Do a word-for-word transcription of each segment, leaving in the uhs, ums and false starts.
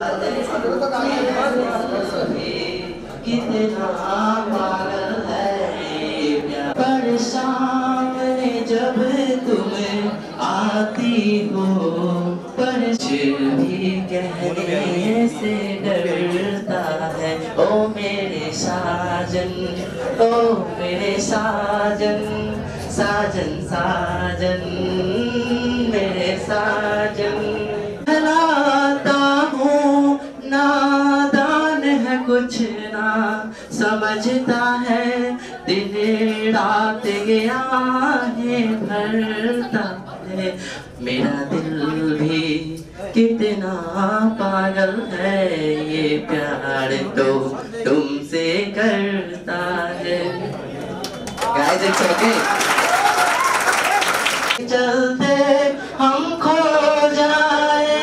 कितना पागल है पर सामने जब तुम आती हो, पर भी कहने से डरता है। ओ मेरे साजन, ओ मेरे साजन, साजन साजन मेरे साजन। लाता हूँ नादान है कुछ ना समझता है, दिन रात गया है भरता है। मेरा दिल भी कितना पागल है, ये प्यार तो तुमसे करता है। Guys it's okay. चलते हम खो जाए,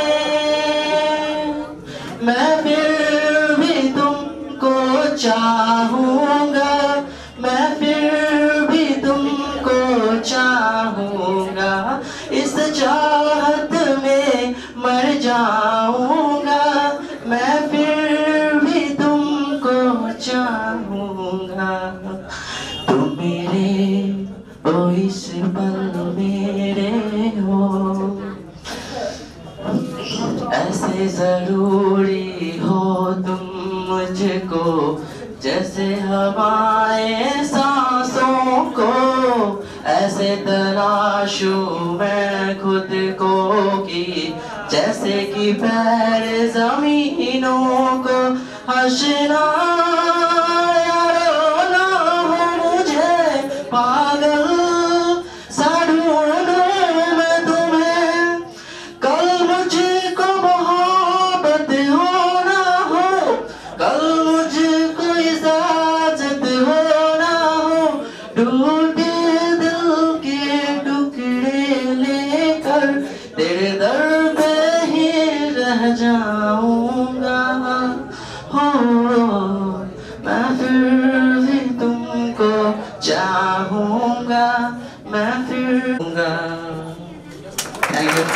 मैं फिर भी तुमको चाहूँगा, मैं फिर भी तुमको चाहूँगा, इस चाहत में मर जाऊँगा, मैं फिर भी तुमको चाहूँगा। तुम मेरे ओ इस पल मेरे हो, ऐसे जरूरी हो तुम मुझको, जैसे हवाएं सांसों को, ऐसे तलाशूं मैं खुद को कि जैसे कि पैर जमीनों को। हंसना यारो ना हो मुझे पागल सा ढूंढूं मैं तुम्हें, कल मुझको मोहब्बत हो ना हो, कल मुझको इजाजत हो ना हो, टूटे दिल के टुकड़े लेकर तेरे दर पे ही रह जाऊंगा। हो मैं फिर भी तुमको चाहूंगा, मैं फिर दूंगा। Thank you.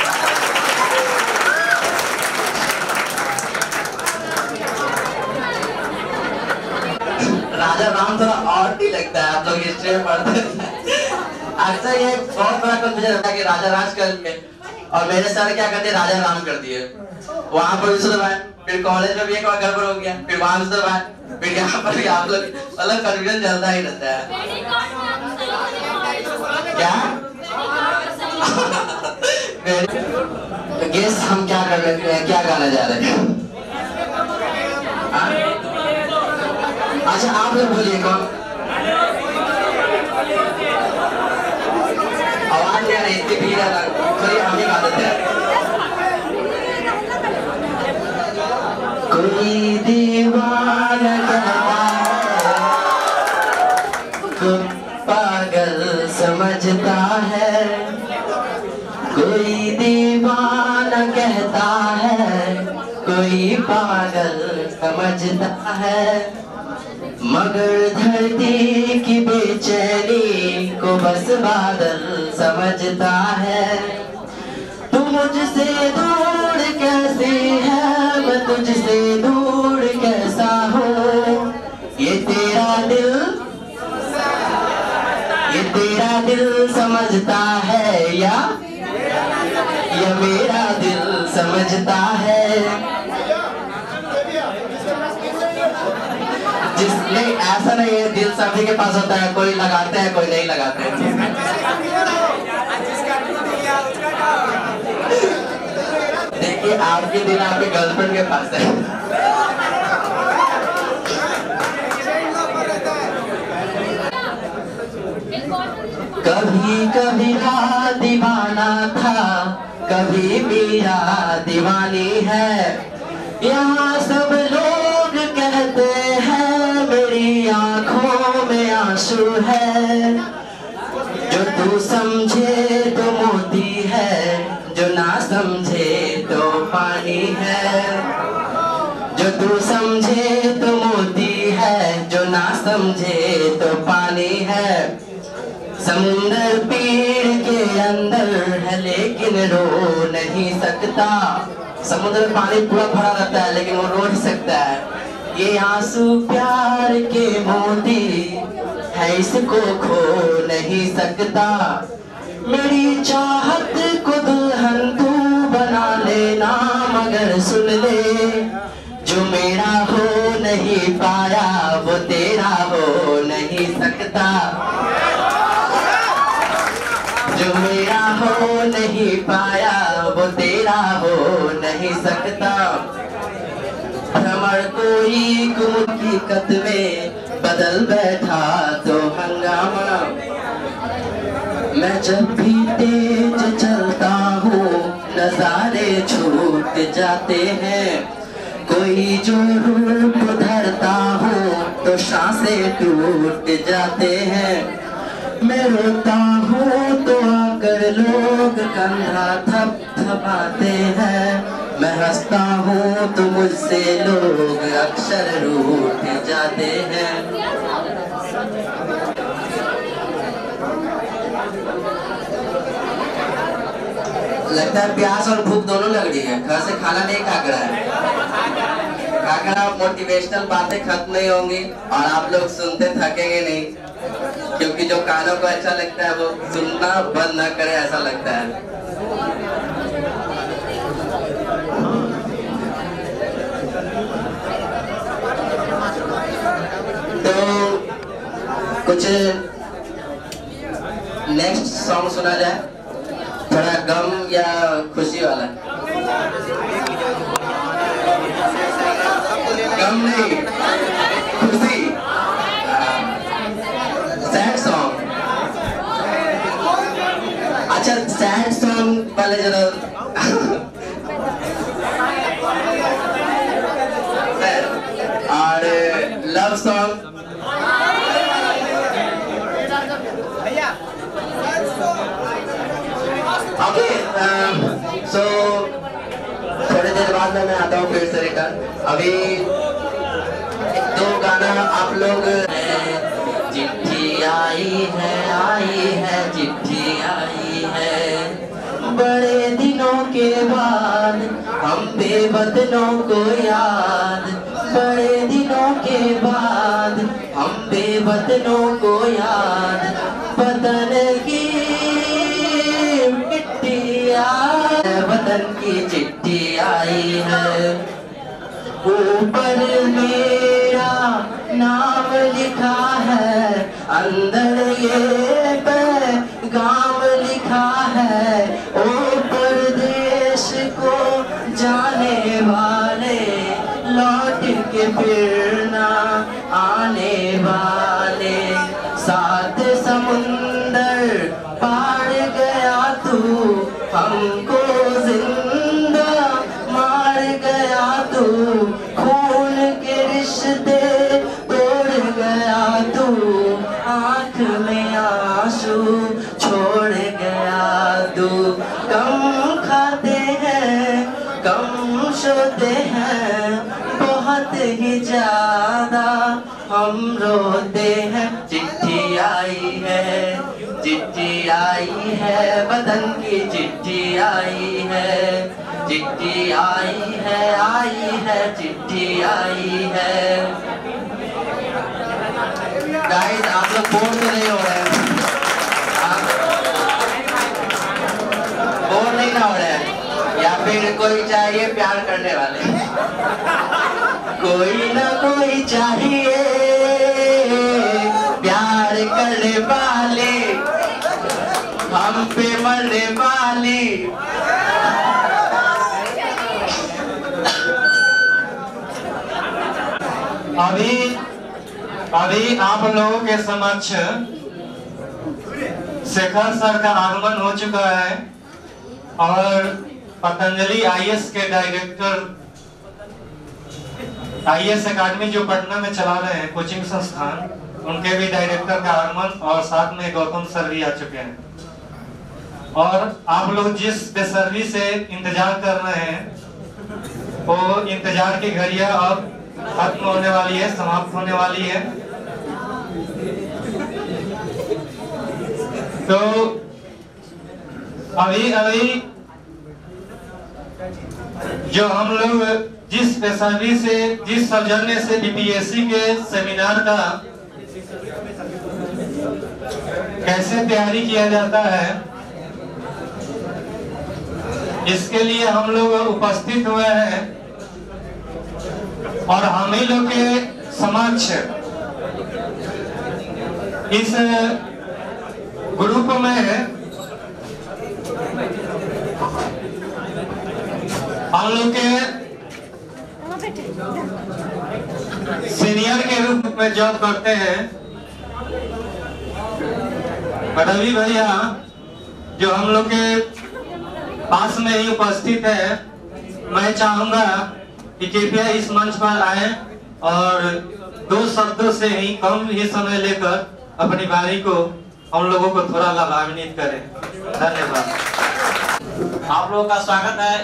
राजा राम थोड़ा और ही लगता है, आप लोग हिस्ट्री में पढ़ते हैं। अक्सर ये बहुत बड़ा कंफ्यूजन होता है कि राजा राज कर लिए और मेरे सर क्या करते राजा राम कर दिए। वहाँ पर भी सुधरवाए, फिर कॉलेज में भी एक बार गड़बड़ हो गया, फिर वहाँ सुधरवाए, फिर यहाँ पर भी आप लोग अलग कंफ्यूजन चलता ही रहता है। क्या तो गेस हम क्या कर रहे हैं, क्या गाने जा रहे हैं? अच्छा आप लोग बोलिए कौन? आवाज नहीं आ रही, इतनी भीड़ है, थोड़ी हम ही गा देते हैं। कोई दीवाना कहता है, कोई पागल समझता है, कोई दीवाना कहता है, कोई पागल समझता है, मगर धरती की बेचैनी को बस बादल समझता है। तू मुझसे दूर कैसी है, मैं तुझसे दूर कैसा हूँ, ये तेरा दिल, ये तेरा दिल समझता है या ये मेरा दिल समझता है। जिसने ऐसा नहीं है, दिल सभी के पास होता है, कोई लगाते हैं कोई नहीं लगाते हैं। देखिए आपके दिल आपके गर्लफ्रेंड के पास है। कभी कभी दीवाना था, कभी मेरा दीवानी है, यहाँ सब लोग कहते हैं मेरी आंखों में आंसू है। जो तू समझे तो मोती है, जो ना समझे तो पानी है। जो तू समझे तो मोती है, जो ना समझे तो पानी है। समुंदर पीर के अंदर है लेकिन रो नहीं सकता, समुद्र में पानी पूरा भरा रहता है लेकिन वो रो नहीं सकता है। ये आंसू प्यार के मोती है, इसको खो नहीं सकता। मेरी चाहत को दुल्हन तू बना लेना, मगर सुन ले जो मेरा हो नहीं पाया वो तेरा हो नहीं सकता। जो मेरा हो नहीं पाया वो तेरा हो नहीं सकता। भ्रमर कोई गुम की कत में बदल बैठा तो हंगामा। मैं जब भी तेज चलता हूँ नजारे छूट जाते हैं। कोई जो रूप धरता हूँ तो सांसें टूट जाते हैं। मैं रोता हूँ तो आकर लोग कंधा थप थपाते हैं। मैं हंसता हूँ तो मुझसे लोग अक्सर रूठ जाते हैं। लगता है प्यास और भूख दोनों लग रही है, घर से खाना नहीं खा कर है। काकड़ा मोटिवेशनल बातें खत्म नहीं होंगी और आप लोग सुनते थकेंगे नहीं, क्योंकि जो कानों को अच्छा लगता है वो सुनना बंद न करे ऐसा लगता है। तो कुछ नेक्स्ट सॉन्ग सुना जाए, थोड़ा गम या खुशी वाला। गम नहीं, खुशी, सैड सॉन्ग। अच्छा सैड सॉन्ग वाले जरा और लव सॉन्ग। ओके सो थोड़ी देर बाद में मैं आता हूँ फिर से रिटर्न। अभी दो गाना आप लोग। चिट्ठी आई है आई है चिट्ठी आई है, बड़े दिनों के बाद हम बेवतनों को याद। बड़े दिनों के बाद हम बेवतनों को याद। वतन की चिट्ठी आई, वतन की चिट्ठी आई है। ऊपर मेरा नाम लिखा है, अंदर ये पैगाम लिखा है। ओ परदेश को जाने वाले लौट के फिर ना आने वाले। सात समुंदर पार गया तू, हमको जिंदा मार गया तू। खून के रिश्ते तोड़ गया तू, आँख में आंसू छोड़ गया तू। कम खाते हैं कम सोते हैं, बहुत ही ज्यादा हम रोते हैं। चिट्ठी आई है चिट्ठी आई है, वतन की चिट्ठी आई है। चिट्ठी आई है आई है चिट्ठी आई है। गाइस आप लोग बोर तो नहीं हो रहे हैं? बोर नहीं ना हो रहे हैं? या फिर कोई चाहिए प्यार करने वाले? कोई ना कोई चाहिए प्यार करने वाले, हम पे मरने वाली। अभी अभी आप लोगों के समक्ष शेखर सर का आगमन हो चुका है और पतंजलि आईएएस के डायरेक्टर, आईएएस एकेडमी जो पटना में चला रहे हैं कोचिंग संस्थान, उनके भी डायरेक्टर का आगमन और साथ में गौतम सर भी आ चुके हैं। और आप लोग जिस बेसब्री से इंतजार कर रहे हैं वो इंतजार की घड़ियां अब खत्म होने वाली है, समाप्त होने वाली है। तो अभी अभी जो हम लोग जिस बेसब्री से जिस सौजन्य से बीपीएससी के सेमिनार का कैसे तैयारी किया जाता है, इसके लिए हम लोग उपस्थित हुए हैं और हम ही लोग के समक्ष इस ग्रुप में हम लोग के सीनियर के रूप में जॉब करते हैं रवि भैया, जो हम लोग के पास में ही उपस्थित है। मैं चाहूंगा कि कृपया इस मंच पर आए और दो शब्दों से ही कम ही समय लेकर अपनी बारी को हम लोगों को थोड़ा लाभान्वित करें। धन्यवाद। आप लोगों का स्वागत है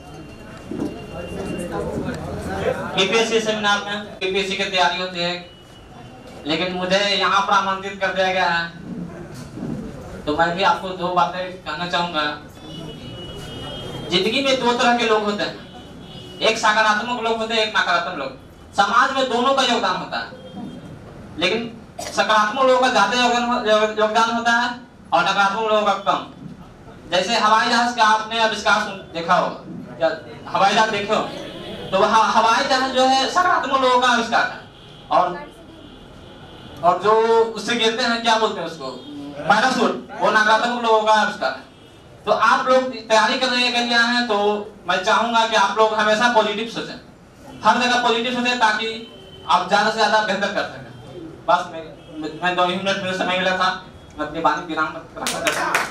बीपीएससी सेमिनार में। बीपीएससी की तैयारी होती है, लेकिन मुझे यहाँ पर आमंत्रित कर दिया गया है, तो मैं भी आपको दो बातें कहना चाहूंगा। जिंदगी में दो तरह के लोग होते हैं, एक सकारात्मक लोग होते हैं, एक नकारात्मक लोग। समाज में दोनों का योगदान होता है, लेकिन सकारात्मक लोगों का ज्यादा योगदान होता है और नकारात्मक लोगों का कम। जैसे हवाई जहाज का आपने आविष्कार देखा होगा, या हवाई जहाज देखे हो, तो वहाँ हवाई जहाज जो है सकारात्मक लोगों का आविष्कार है, और और जो उससे गिरते हैं, क्या बोलते हैं उसको, पैराशूट, वो नकारात्मक लोगों का आविष्कार है। तो आप लोग तैयारी करने के लिए आए हैं, तो मैं चाहूंगा कि आप लोग हमेशा पॉजिटिव सोचें, हर जगह पॉजिटिव सोचें, ताकि आप ज्यादा से ज्यादा बेहतर कर सकें। बस मैं मैं दो मिनट में समय मिला था, मैं अपनी बात विराम रखना चाहता हूं।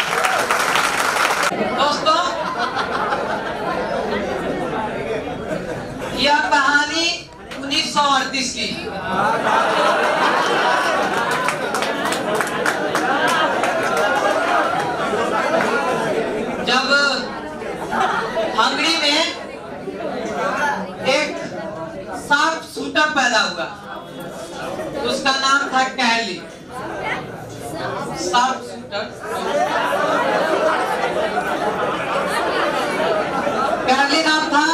दोस्तों, यह कहानी उन्नीस सौ अड़तीस की जब हंगरी में एक शार्प शूटर पैदा हुआ, उसका नाम था कैरली। शार्प शूटर कैरली नाम था।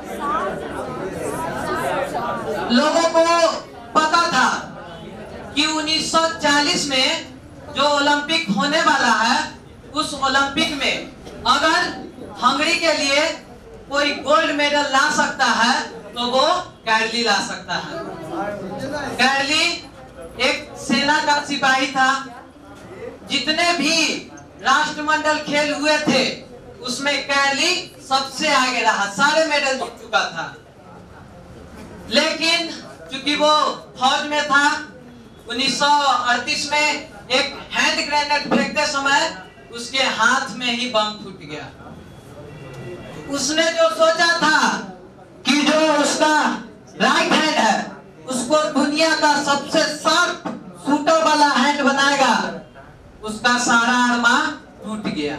लोगों को पता था कि उन्नीस सौ चालीस में जो ओलंपिक होने वाला है, उस ओलंपिक में अगर हंगरी के लिए कोई गोल्ड मेडल ला सकता है तो वो कैरली ला सकता है। कैरली एक सेना का सिपाही था। जितने भी राष्ट्रमंडल खेल हुए थे, उसमें कैरली सबसे आगे रहा, सारे मेडल जीत चुका था। लेकिन चूंकि वो फौज में था, उन्नीस सौ अड़तीस में एक हैंड ग्रेनेड फेंकते समय उसके हाथ में ही बम फूट गया। उसने जो सोचा था कि जो उसका राइट हैंड है, उसको दुनिया का सबसे शार्प शूटर वाला हैंड बनाएगा, उसका सारा अरमान टूट गया।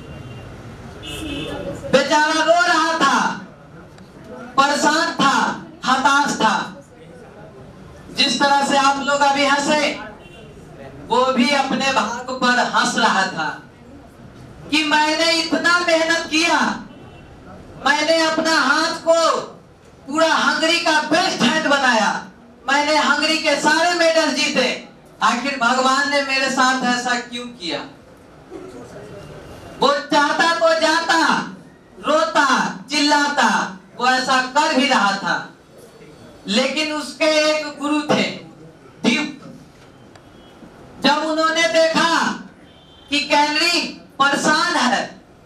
बेचारा रो रहा था, परेशान था, हताश था। जिस तरह से आप लोग अभी हंसे, वो भी अपने भाग्य पर हंस रहा था कि मैंने इतना मेहनत किया, मैंने अपना हाथ को पूरा हंगरी का बेस्ट हैंड बनाया, मैंने हंगरी के सारे मेडल जीते, आखिर भगवान ने मेरे साथ ऐसा क्यों किया? वो चाहता तो जाता, रोता, चिल्लाता, वो ऐसा कर भी रहा था। लेकिन उसके एक गुरु थे, दीप। जब उन्होंने देखा कि कैरली परेशान है,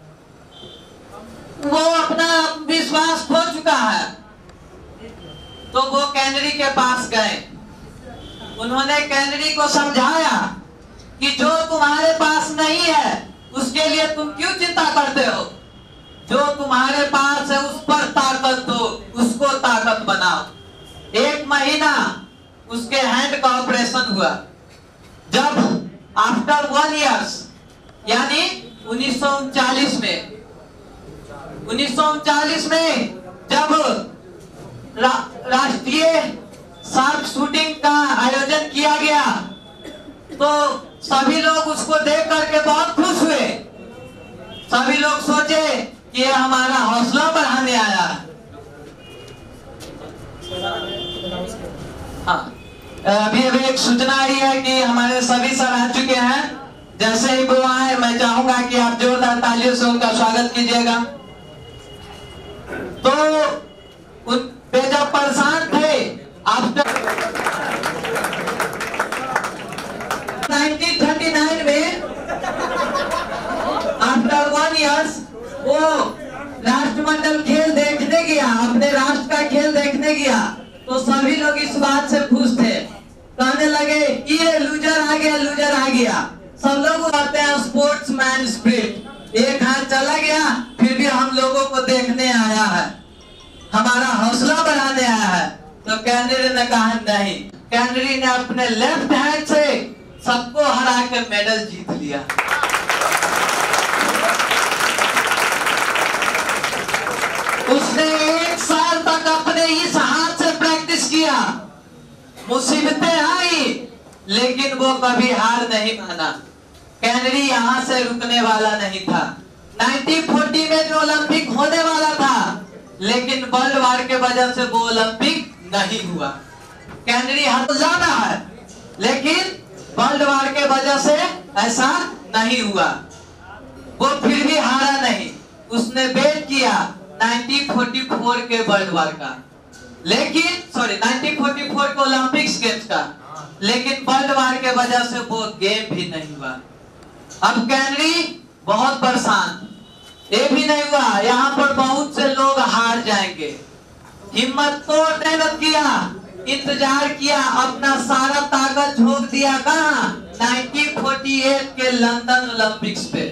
वो अपना विश्वास खो चुका है, तो वो कैनरी के पास गए। उन्होंने कैनरी को समझाया कि जो तुम्हारे पास नहीं है, उसके लिए तुम क्यों चिंता करते हो? जो तुम्हारे पास है, उस पर ताकत दो, उसको ताकत बनाओ। एक महीना उसके हैंड का ऑपरेशन हुआ। जब आफ्टर वन ईयर्स यानी उन्नीस सौ उनचालीस में उन्नीस सौ उनचालीस में जब रा, राष्ट्रीय शार्प शूटिंग का आयोजन किया गया, तो सभी लोग उसको देख करके बहुत खुश हुए। सभी लोग सोचे कि ये हमारा हौसला बढ़ाने आया है। हाँ, अभी अभी एक सूचना आई है कि हमारे सभी सर आ चुके हैं। जैसे ही वो आए, मैं चाहूंगा कि आप जोरदार तालियों से उनका स्वागत कीजिएगा। तो उन पे जब परेशान थे आफ्टर नाइनटीन थर्टी नाइन में, आफ्टर वन ईयर्स वो राष्ट्रमंडल खेल देखने गया, अपने राष्ट्र का खेल देखने गया। तो सभी लोग इस बात से खुश थे, कहने लगे ये लूजर आ गया, लूजर आ गया। सब लोग कहते हैं स्पोर्ट्समैन स्पिरिट। एक हाथ चला गया, फिर भी हम लोगों को देखने आया है, हमारा हौसला बढ़ाने आया है। तो कैनेडी ने कहा नहीं। कैनेडी ने अपने लेफ्ट हैंड से सबको हरा के मेडल जीत लिया। उसने एक साल तक अपने इस हाथ से प्रैक्टिस किया। मुसीबतें आई लेकिन वो कभी हार नहीं माना। कैनेडी यहाँ से रुकने वाला नहीं था। नाइनटीन फोर्टी में जो ओलंपिक होने वाला था, लेकिन वर्ल्ड वार के वजह से वो ओलंपिक नहीं हुआ। कैनेडी हाथ जाना है, लेकिन वर्ल्ड वार के वजह से ऐसा नहीं हुआ। वो फिर भी हारा नहीं। उसने वेट किया नाइनटीन फोर्टी फोर के वर्ल्ड वार का, लेकिन सॉरी नाइनटीन फोर्टी फोर के ओलंपिक्स गेम्स का, लेकिन वर्ल्ड वार के वजह से वो गेम भी नहीं हुआ। अब कैनेडी बहुत परेशान, ये भी नहीं हुआ, यहाँ पर बहुत से लोग हार जाएंगे। हिम्मत तोड़ मेहनत किया, इंतजार किया, अपना सारा ताकत झोंक दिया कहाँ? नाइनटीन फोर्टी एट के लंदन ओलंपिक्स पे।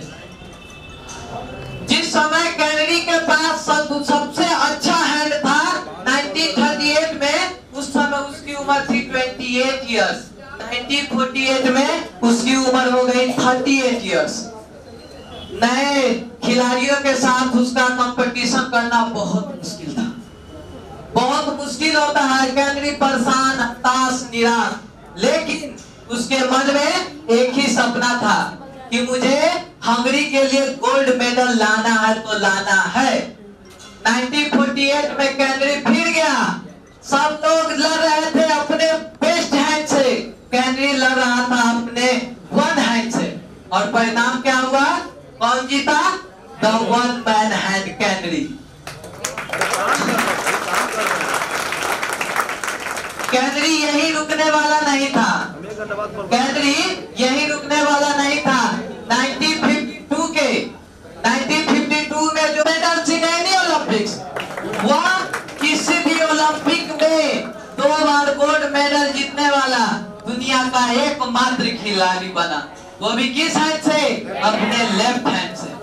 जिस समय कैनेडी के पास सब, सबसे अच्छा हैंड था नाइनटीन थर्टी एट में, उस समय उसकी उम्र थी अट्ठाईस इयर्स। नाइनटीन फोर्टी एट में उसकी उम्र हो गई अड़तीस इयर्स। नए खिलाड़ियों के साथ उसका कंपटीशन करना बहुत मुश्किल था, बहुत मुश्किल होता है। कैनेडी परेशान, हताश, निराश, लेकिन उसके मन में एक ही सपना था कि मुझे हंगरी के लिए गोल्ड मेडल लाना है तो लाना है। नाइनटीन फोर्टी एट में कैनेडी फिर गया। सब लोग लड़ रहे थे अपने बेस्ट हैंड से, कैनेडी लड़ रहा था अपने वन हैंड से। और परिणाम क्या हुआ? कौन जीता? The one man hand Kennedy. Kennedy यही रुकने वाला नहीं था। कैनेडी यही रुकने वाला नहीं था। नाइनटीन फिफ्टी टू के नाइनटीन फिफ्टी टू में जो मेडल जीते ओलंपिक्स, वह किसी भी ओलंपिक में दो बार गोल्ड मेडल जीतने वाला दुनिया का एकमात्र खिलाड़ी बना। वो भी किस हैंड से? अपने लेफ्ट हैंड से।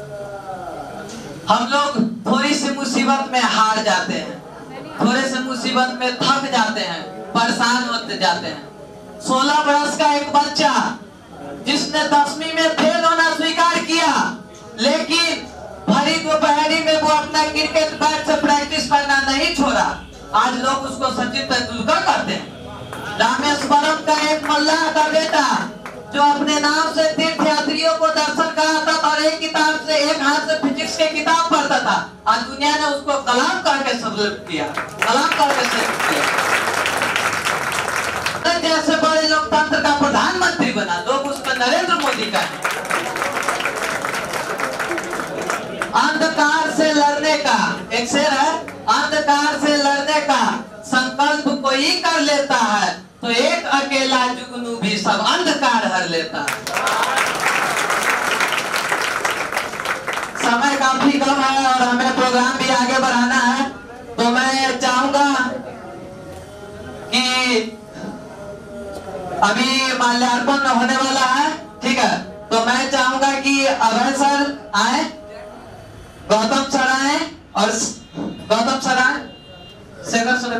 हम लोग थोड़ी सी मुसीबत में हार जाते हैं, थोड़े से मुसीबत में थक जाते हैं, परेशान होते जाते हैं। सोलह बरस का एक बच्चा जिसने दसवीं में फेल होना स्वीकार किया, लेकिन भरी दोपहरी में वो अपना क्रिकेट बैट से प्रैक्टिस करना नहीं छोड़ा। आज लोग उसको सचिन तेंदुलकर कहते हैं। रामेश्वरम का एक मल्लाह का बेटा जो अपने नाम से तीर्थ यात्रियों को दर्शन कराता था और एक किताब से, एक हाथ से फिजिक्स के किताब पढ़ता था, आज दुनिया ने उसको कलाम करके सम्मानित किया, कलाम करके सम्मानित किया। जैसे बड़े लोकतंत्र का प्रधानमंत्री बना, लोग उसका नरेंद्र मोदी का है। अंधकार से लड़ने का एक शेर है, अंधकार से लड़ने का संकल्प कोई कर लेता है तो एक अकेला जुगनू भी सब अंधकार हर लेता है। समय काफी कम है और हमें प्रोग्राम भी आगे बढ़ाना है, तो मैं चाहूंगा कि अभी माल्यार्पण होने वाला है, ठीक है? तो मैं चाहूंगा कि अभय सर आए, गौतम सर आए और गौतम सर आए, शेखर सर,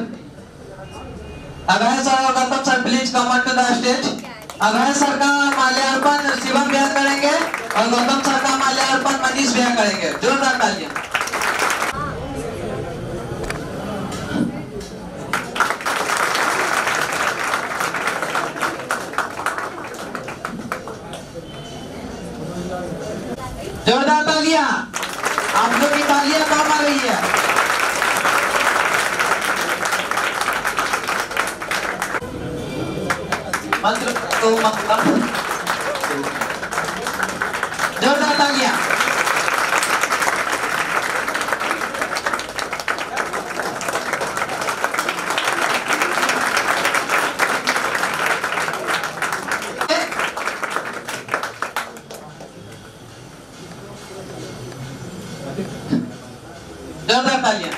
अभय सर और Gautam sir please come to the stage. Abhay sir का माल्यार्पण शिवम भैया करेंगे और गौतम सर का माल्यार्पण मनीष भैया करेंगे। जोरदार तालियां। जोरदार तालियां। आप लोग मंत्र तो मतलब जोरदार तालियां। जोरदार तालियां।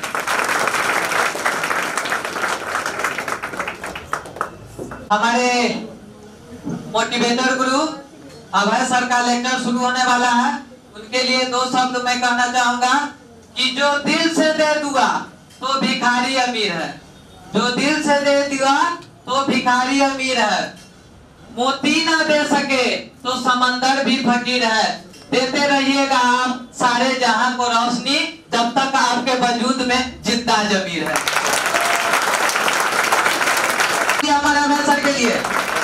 हमारे मोटिवेटर गुरु अभय सर का लेक्चर शुरू होने वाला है। उनके लिए दो शब्द मैं कहना चाहूंगा कि जो दिल से दे दुआ तो भिखारी अमीर है, जो दिल से दे दुआ तो भिखारी अमीर है। मोती ना दे सके तो समंदर भी फकीर है। देते रहिएगा आप सारे जहां को रोशनी, जब तक आपके वजूद में जिंदा जमीर है। हमारे अभय सर के लिए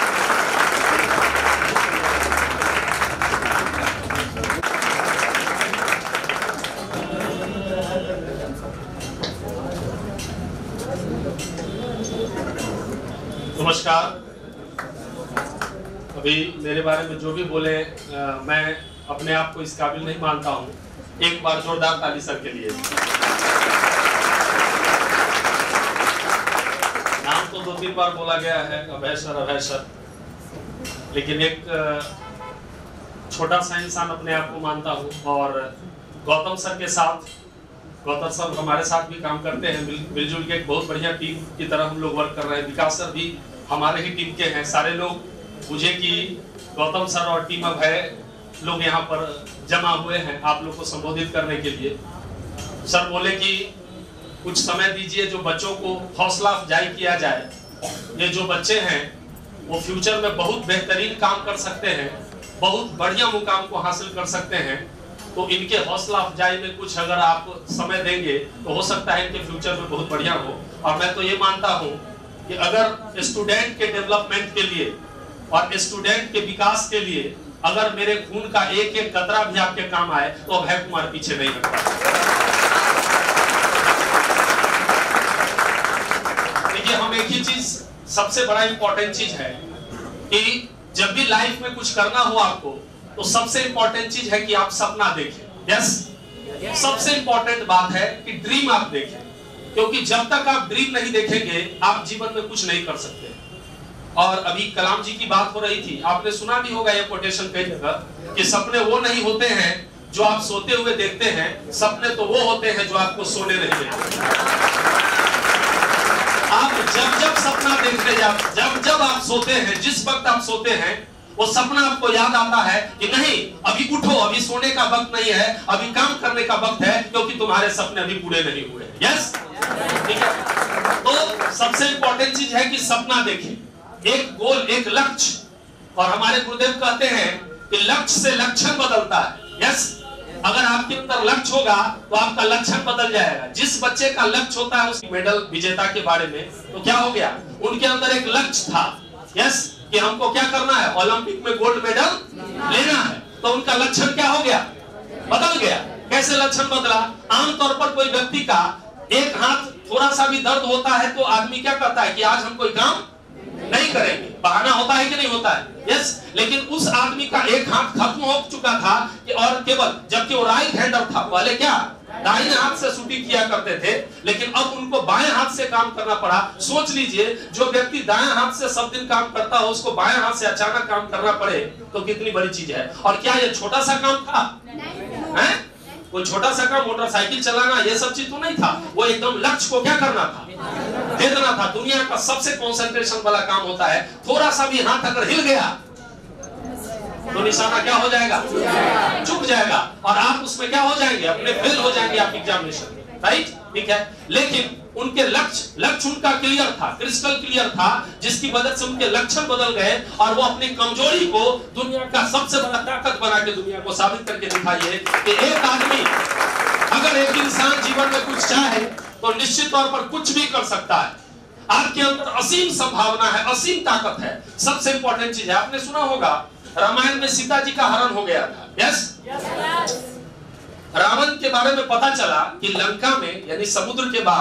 नमस्कार। अभी मेरे बारे में जो भी बोले आ, मैं अपने आप को इस काबिल नहीं मानता हूँ। एक बार जोरदार ताली सर के लिए। नाम तो दो तीन बार बोला गया है, अभय सर अभय सर, लेकिन एक छोटा सा इंसान अपने आप को मानता हूँ। और गौतम सर के साथ, गौतम सर हमारे साथ भी काम करते हैं, मिलजुल के एक बहुत बढ़िया टीम की तरह हम लोग वर्क कर रहे हैं। विकास सर भी हमारे ही टीम के हैं। सारे लोग मुझे कि गौतम सर और टीम अभय लोग यहाँ पर जमा हुए हैं आप लोग को संबोधित करने के लिए। सर बोले कि कुछ समय दीजिए, जो बच्चों को हौसला अफजाई किया जाए। ये जो बच्चे हैं वो फ्यूचर में बहुत बेहतरीन काम कर सकते हैं, बहुत बढ़िया मुकाम को हासिल कर सकते हैं। तो इनके हौसला अफजाई में कुछ अगर आप समय देंगे तो हो सकता है इनके फ्यूचर में बहुत बढ़िया हो। और मैं तो ये मानता हूँ कि अगर स्टूडेंट के डेवलपमेंट के लिए और स्टूडेंट के विकास के लिए अगर मेरे खून का एक एक कतरा भी आपके काम आए तो अभय कुमार पीछे नहीं हटता। देखिए, हम एक ही चीज, सबसे बड़ा इंपॉर्टेंट चीज है कि जब भी लाइफ में कुछ करना हो आपको, तो सबसे इंपॉर्टेंट चीज है कि आप सपना देखें। यस, सबसे इंपॉर्टेंट बात है कि ड्रीम आप देखें, क्योंकि जब तक आप ड्रीम नहीं देखेंगे आप जीवन में कुछ नहीं कर सकते। और अभी कलाम जी की बात हो रही थी, आपने सुना भी होगा ये कोटेशन कई जगह कि सपने वो नहीं होते हैं जो आप सोते हुए देखते हैं, सपने तो वो होते हैं जो आपको सोने नहीं देते। आप जब जब सपना देखते हैं, जब जब आप सोते हैं, जिस वक्त आप सोते हैं, वो सपना आपको याद आता है कि नहीं अभी उठो, अभी सोने का वक्त नहीं है, अभी काम करने का वक्त है, क्योंकि तुम्हारे सपने अभी पूरे नहीं हुए। यस, ठीक है। तो सबसे इंपॉर्टेंट चीज है कि सपना देखें, एक गोल, एक लक्ष्य। और हमारे गुरुदेव कहते हैं कि लक्ष्य से लक्षण बदलता है। यस, अगर आपके अंदर लक्ष्य होगा तो आपका लक्षण बदल जाएगा। जिस बच्चे का लक्ष्य होता है, उस मेडल विजेता के बारे में, तो क्या हो गया, उनके अंदर एक लक्ष्य था। यस, कि हमको क्या करना है, ओलंपिक में गोल्ड मेडल लेना है। तो उनका लक्षण क्या हो गया, बदल गया। कैसे लक्षण बदला? आमतौर पर कोई व्यक्ति का एक हाथ थोड़ा सा भी दर्द होता है तो आदमी क्या करता है कि आज हम कोई काम नहीं करेंगे, बहाना होता है कि नहीं होता है? यस, लेकिन उस आदमी का एक हाथ खत्म हो चुका था कि और केवल, जबकि वो राइट हैंडर था, पहले क्या दाहिने हाथ से शूटिंग किया करते थे, लेकिन अब उनको बाएं हाथ से काम करना पड़ा। सोच लीजिए, जो व्यक्ति दाएं हाथ से सब दिन काम करता हो, उसको बाएं हाथ से अचानक काम करना पड़े तो कितनी बड़ी चीज है। और क्या ये छोटा सा काम था? हैं? कोई छोटा सा काम, मोटरसाइकिल चलाना, ये सब चीज तो नहीं था। वो एकदम लक्ष्य को क्या करना था, दे देना था। दुनिया का सबसे कंसंट्रेशन वाला काम होता है, थोड़ा सा भी हाथ अगर हिल गया तो निशाना क्या हो जाएगा, चुक जाएगा, और आप उसमें क्या हो जाएंगे, अपने फेल हो जाएंगे आप एग्जामिनेशन में। राइट, ठीक है। लेकिन उनके लक्ष्य लक्ष्य उनका क्लियर था, क्रिस्टल क्लियर था, जिसकी वजह से उनके लक्षण बदल गए और वो अपनी कमजोरी को दुनिया का सबसे बड़ा ताकत बना के दुनिया को साबित करके दिखाइए कि एक आदमी, अगर एक इंसान जीवन में कुछ चाहे तो निश्चित तौर पर कुछ भी कर सकता है। आपके अंदर असीम संभावना है, असीम ताकत है। सबसे इंपॉर्टेंट चीज है, आपने सुना होगा रामायण में सीता जी का हरण हो गया था। यस, रावण के बारे में पता चला कि लंका में, यानी समुद्र के बाद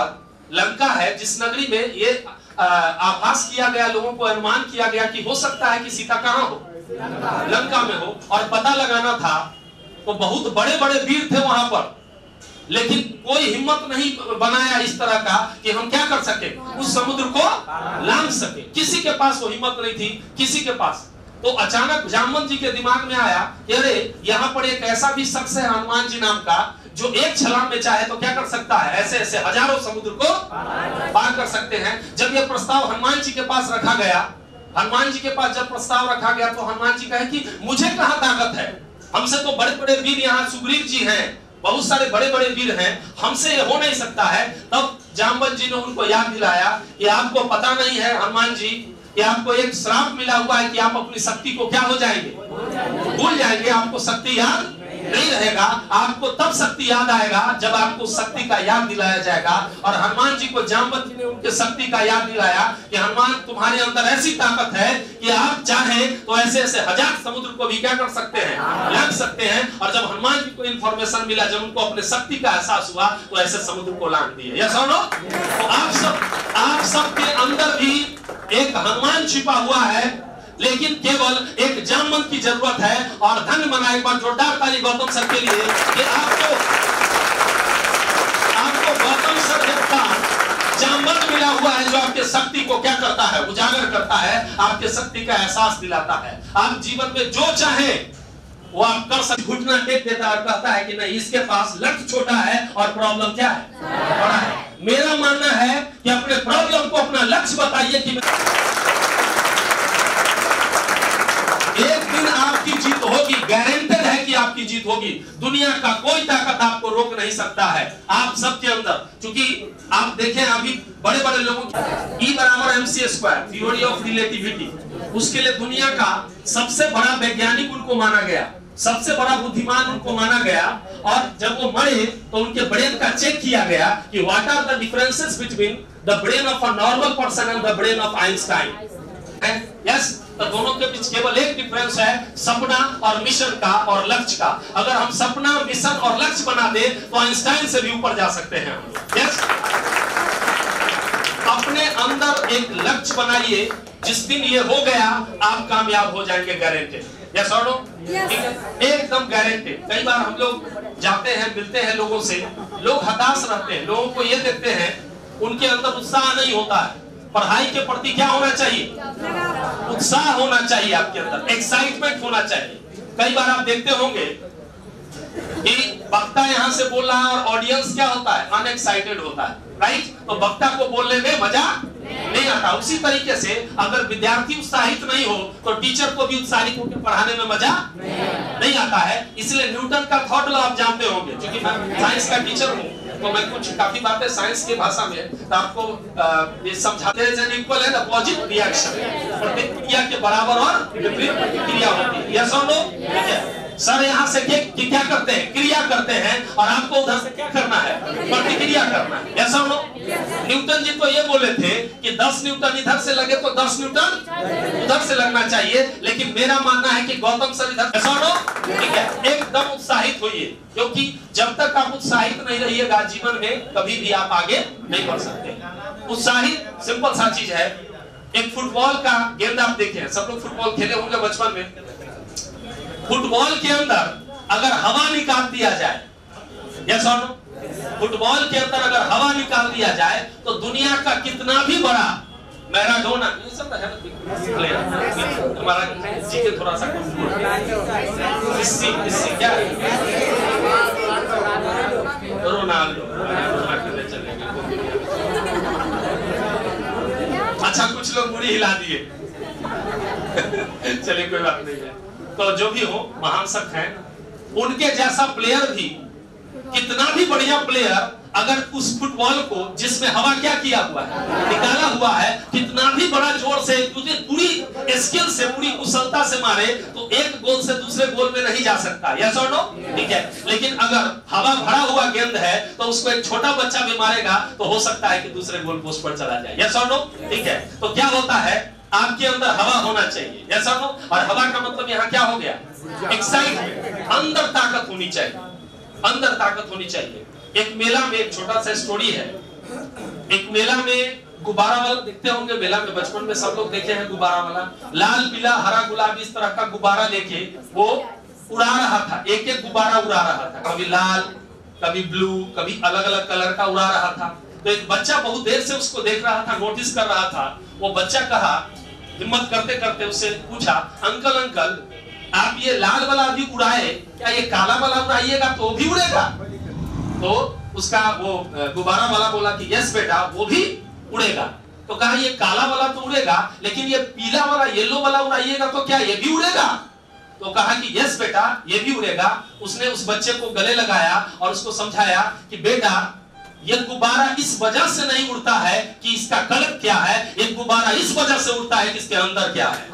लंका है, जिस नगरी में ये आभास किया गया, लोगों को अनुमान किया गया कि हो सकता है कि सीता कहाँ हो, लंका में हो, और पता लगाना था, तो बहुत बड़े बड़े वीर थे वहां पर, लेकिन कोई हिम्मत नहीं बनाया इस तरह का कि हम क्या कर सके, उस समुद्र को लांघ सके। किसी के पास वो हिम्मत नहीं थी, किसी के पास। तो अचानक जामवंत जी के दिमाग में आया कि अरे यहाँ पर एक ऐसा भी शख्स है हनुमान जी नाम का, जो एक छलांग में चाहे तो क्या कर सकता है, ऐसे ऐसे हजारों समुद्र को पार कर सकते हैं। जब यह प्रस्ताव हनुमान जी के पास रखा गया, हनुमान जी के पास जब प्रस्ताव रखा गया, तो हनुमान जी कहे कि मुझे कहाँ ताकत है, हमसे तो बड़े बड़े वीर यहाँ सुग्रीव जी हैं, बहुत सारे बड़े बड़े वीर हैं, हमसे ये हो नहीं सकता है। तब जामवंत जी ने उनको याद दिलाया कि आपको पता नहीं है हनुमान जी कि आपको एक श्राप मिला हुआ है कि आप अपनी शक्ति को क्या हो जाएंगे, भूल जाएंगे, आपको शक्ति याद नहीं रहेगा। आपको तब शक्ति याद आएगा जब आपको शक्ति का याद दिलाया जाएगा। और हनुमान जी को जामवंत जी ने उनके शक्ति का याद दिलाया कि हनुमान तुम्हारे अंदर ऐसी ताकत है कि आप चाहे तो ऐसे ऐसे हजार समुद्र को भी क्या कर सकते हैं, लांघ सकते हैं। और जब हनुमान जी को इंफॉर्मेशन मिला, जब उनको अपने शक्ति का एहसास हुआ, तो ऐसे समुद्र को लांघ दिए। यस और नो? तो आप सब आप सबके अंदर भी एक हनुमान छिपा हुआ है, लेकिन केवल एक जामवंत की जरूरत है। और धन्य मनाए एक बार जोरदार ताली गौतम सर के लिए कि आपको आपको गौतम सर का जामवंत मिला हुआ है, जो आपके शक्ति को क्या करता है, उजागर करता है, आपके शक्ति का एहसास दिलाता है। आप जीवन में जो चाहे वो आप कर सकते। घुटना टेक देता है और कहता है कि नहीं, इसके पास लक्ष्य छोटा है और प्रॉब्लम क्या है, बड़ा है। मेरा मानना है कि अपने प्रॉब्लम को अपना लक्ष्य बताइए कि एक दिन आपकी जीत होगी, गारंटेड है कि आपकी जीत होगी। दुनिया का कोई ताकत आपको रोक नहीं सकता है। आप सबके अंदर, क्योंकि आप देखें अभी बड़े बड़े लोगों की E बराबर M C square, theory of relativity, उसके लिए दुनिया का सबसे बड़ा वैज्ञानिक उनको माना गया, सबसे बड़ा बुद्धिमान उनको माना गया। और जब वो मरे तो उनके ब्रेन का चेक किया गया कि what are the differences between the brain of a normal person and the brain of Einstein. Yes, तो दोनों के बीच केवल एक डिफरेंस है, सपना और मिशन का और लक्ष्य का। अगर हम सपना, मिशन और लक्ष्य बना दे तो आइंस्टाइन से भी ऊपर जा सकते हैं। यस, अपने अंदर एक लक्ष्य बनाइए, जिस दिन ये हो गया आप कामयाब हो जाएंगे, गारंटेड। यस और नो? एकदम गारंटेड। कई बार हम लोग जाते हैं, मिलते हैं लोगों से, लोग हताश रहते हैं, लोगों को ये देखते हैं उनके अंदर उत्साह नहीं होता है। पढ़ाई के प्रति क्या होना चाहिए, उत्साह होना चाहिए, आपके अंदर एक्साइटमेंट होना चाहिए। कई बार आप देखते होंगे कि वक्ता यहाँ से बोल रहा है और ऑडियंस क्या होता है, अनएक्साइटेड होता है, राइट? तो वक्ता को बोलने में मजा नहीं आता। उसी तरीके से अगर विद्यार्थी उत्साहित नहीं हो तो टीचर को भी उत्साहित होकर पढ़ाने में मजा नहीं आता है। इसलिए न्यूटन का थॉट लॉ आप जानते होंगे, क्योंकि मैं साइंस का टीचर हूँ, तो मैं कुछ काफी बातें साइंस की भाषा में तो आपको ये समझाते हैं। इक्वल है अपोजिट रिएक्शन, प्रतिक्रिया के बराबर और विपरीत प्रतिक्रिया होती है। यस और नो? ठीक है सर, यहाँ से कि, कि क्या करते हैं, क्रिया करते हैं, और आपको उधर से क्या करना है, प्रतिक्रिया करना है। यस और नो? न्यूटन जी तो ये बोले थे कि दस न्यूटन इधर से लगे तो दस न्यूटन उधर से लगना चाहिए, लेकिन मेरा मानना है कि गौतम सर इधर। यस और नो? ठीक है, एकदम उत्साहित होइए, क्योंकि जब तक आप उत्साहित नहीं रहिएगा जीवन में कभी भी आप आगे नहीं बढ़ सकते। उत्साहित सिंपल सा चीज है। एक फुटबॉल का गेंद आप देखें, सब लोग फुटबॉल खेले होंगे बचपन में। फुटबॉल के अंदर अगर हवा निकाल दिया जाए, यस और नो? फुटबॉल के अंदर अगर हवा निकाल दिया जाए तो दुनिया का कितना भी बड़ा मैराडोना, ये सब है प्लेयर, हमारा जी के थोड़ा सा मेसी, मेसी क्या रोनाल्डो, अच्छा कुछ लोग मुड़ी हिला दिए चलिए कोई बात नहीं है। तो जो भी हो, महान शख्स हैं, उनके जैसा प्लेयर भी, कितना भी बढ़िया प्लेयर अगर उस फुटबॉल को जिसमें हवा क्या किया हुआ है, निकाला हुआ है, कितना भी बड़ा जोर से तुझे पूरी स्किल से, पूरी कुशलता से मारे तो एक गोल से दूसरे गोल में नहीं जा सकता। यस और नो? ठीक है, लेकिन अगर हवा भरा हुआ गेंद है तो उसको एक छोटा बच्चा भी मारेगा तो हो सकता है कि दूसरे गोल पोस्ट पर चला जाए। यस और नो? ठीक है, तो क्या होता है, आपके अंदर हवा होना चाहिए। यस और नो? और हवा का मतलब यहाँ क्या हो गया, एक्साइटमेंट, अंदर ताकत होनी चाहिए, अंदर ताकत होनी चाहिए। एक मेला में एक छोटा सा स्टोरी है एक मेला में गुब्बारा वाला देखते होंगे, मेला में बचपन में सब लोग देखे हैं गुब्बारा वाला, लाल पीला हरा गुलाबी इस तरह का गुब्बारा लेके वो उड़ा रहा था, एक एक गुब्बारा उड़ा रहा था, कभी लाल कभी ब्लू कभी अलग अलग कलर का उड़ा रहा था। तो एक बच्चा बहुत देर से उसको देख रहा था, नोटिस कर रहा था। वो बच्चा कहा, हिम्मत करते करते उससे पूछा, अंकल अंकल आप ये लाल वाला भी उड़ाए, क्या ये काला वाला उड़ाइएगा तो भी उड़ेगा? तो उसका वो गुब्बारा वाला बोला कि यस बेटा वो भी उड़ेगा। तो कहा ये काला वाला तो उड़ेगा, लेकिन ये पीला वाला येलो वाला उड़ाइएगा तो क्या ये भी उड़ेगा? तो कहा कि यस बेटा ये भी उड़ेगा। उसने उस बच्चे को गले लगाया और उसको समझाया कि बेटा ये गुब्बारा इस वजह से नहीं उड़ता है कि इसका कलर क्या है, ये गुब्बारा इस वजह से उड़ता है कि इसके अंदर क्या है,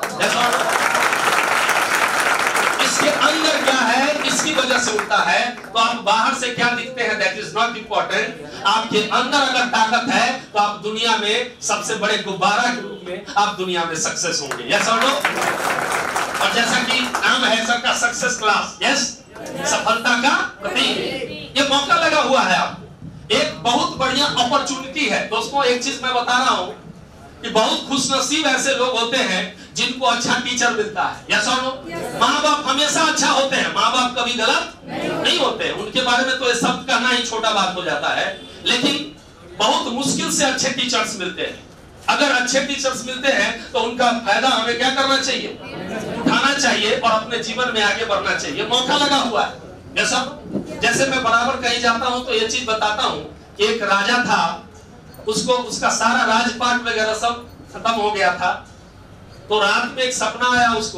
इसके अंदर क्या है, इसकी वजह से उड़ता है। तो आप बाहर से क्या दिखते हैं दैट इज नॉट इम्पोर्टेंट, आपके अंदर अगर ताकत है तो आप दुनिया में सबसे बड़े गुब्बारा के रूप में आप दुनिया में सक्सेस होंगे। यस और नो? और जैसा कि नाम है सर का सक्सेस क्लास, यस सफलता का प्रतीक, ये मौका लगा हुआ है आपको, एक बहुत बढ़िया अपॉर्चुनिटी है। दोस्तों एक चीज मैं बता रहा हूं कि बहुत खुशनसीब ऐसे लोग होते हैं जिनको अच्छा टीचर मिलता है। यस और नो? माँ बाप हमेशा अच्छा होते हैं, माँ बाप कभी गलत नहीं, नहीं होते, उनके बारे में तो ये शब्द कहना ही छोटा बात हो जाता है, लेकिन बहुत मुश्किल से अच्छे टीचर्स मिलते हैं। अगर अच्छे टीचर्स मिलते हैं तो उनका फायदा हमें क्या करना चाहिए, उठाना चाहिए और अपने जीवन में आगे बढ़ना चाहिए। मौका लगा हुआ है। जैसा जैसे मैं बराबर कहीं जाता हूं तो ये चीज बताता हूं कि एक राजा था, उसको उसका सारा राजपाट वगैरह सब खत्म हो गया था। तो रात में एक सपना आया उसको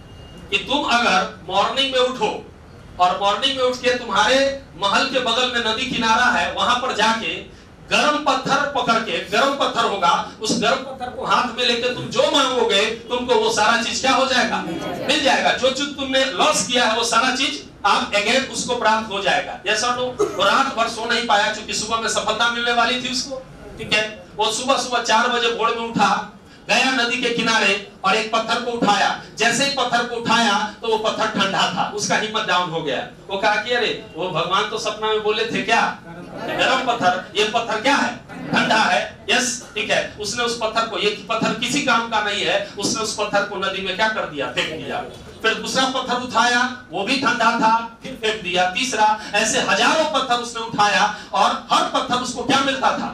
कि तुम अगर मॉर्निंग में उठो और मॉर्निंग में उठ के तुम्हारे महल के बगल में नदी किनारा है, वहां पर जाके गरम पत्थर पकड़ के, गरम पत्थर होगा, उस गरम पत्थर को हाथ में लेके तुम जो मांगोगे तुमको वो सारा चीज क्या हो जाएगा, मिल जाएगा। जो चीज तुमने लॉस किया है वो सारा चीज आप अगेन उसको प्राप्त हो जाएगा। जैसा तो रात भर सो नहीं पाया क्योंकि सुबह में सफलता मिलने वाली थी उसको, ठीक है। वो सुबह सुबह चार बजे भोर में उठा, गया नदी के किनारे और एक पत्थर को उठाया। जैसे ही पत्थर को उठाया तो वो पत्थर ठंडा था, उसका हिम्मत डाउन हो गया। वो कहा कि अरे वो भगवान तो सपना में बोले थे क्या गरम पत्थर, ये पत्थर क्या है, ठंडा है। यस ठीक है, उसने उस पत्थर को, ये पत्थर किसी काम का नहीं है, उसने उस पत्थर को नदी में क्या कर दिया, फेंक दिया। फिर दूसरा पत्थर उठाया, वो भी ठंडा था, फिर फेंक दिया। तीसरा, ऐसे हजारों पत्थर उसने उठाया और हर पत्थर उसको क्या मिलता था,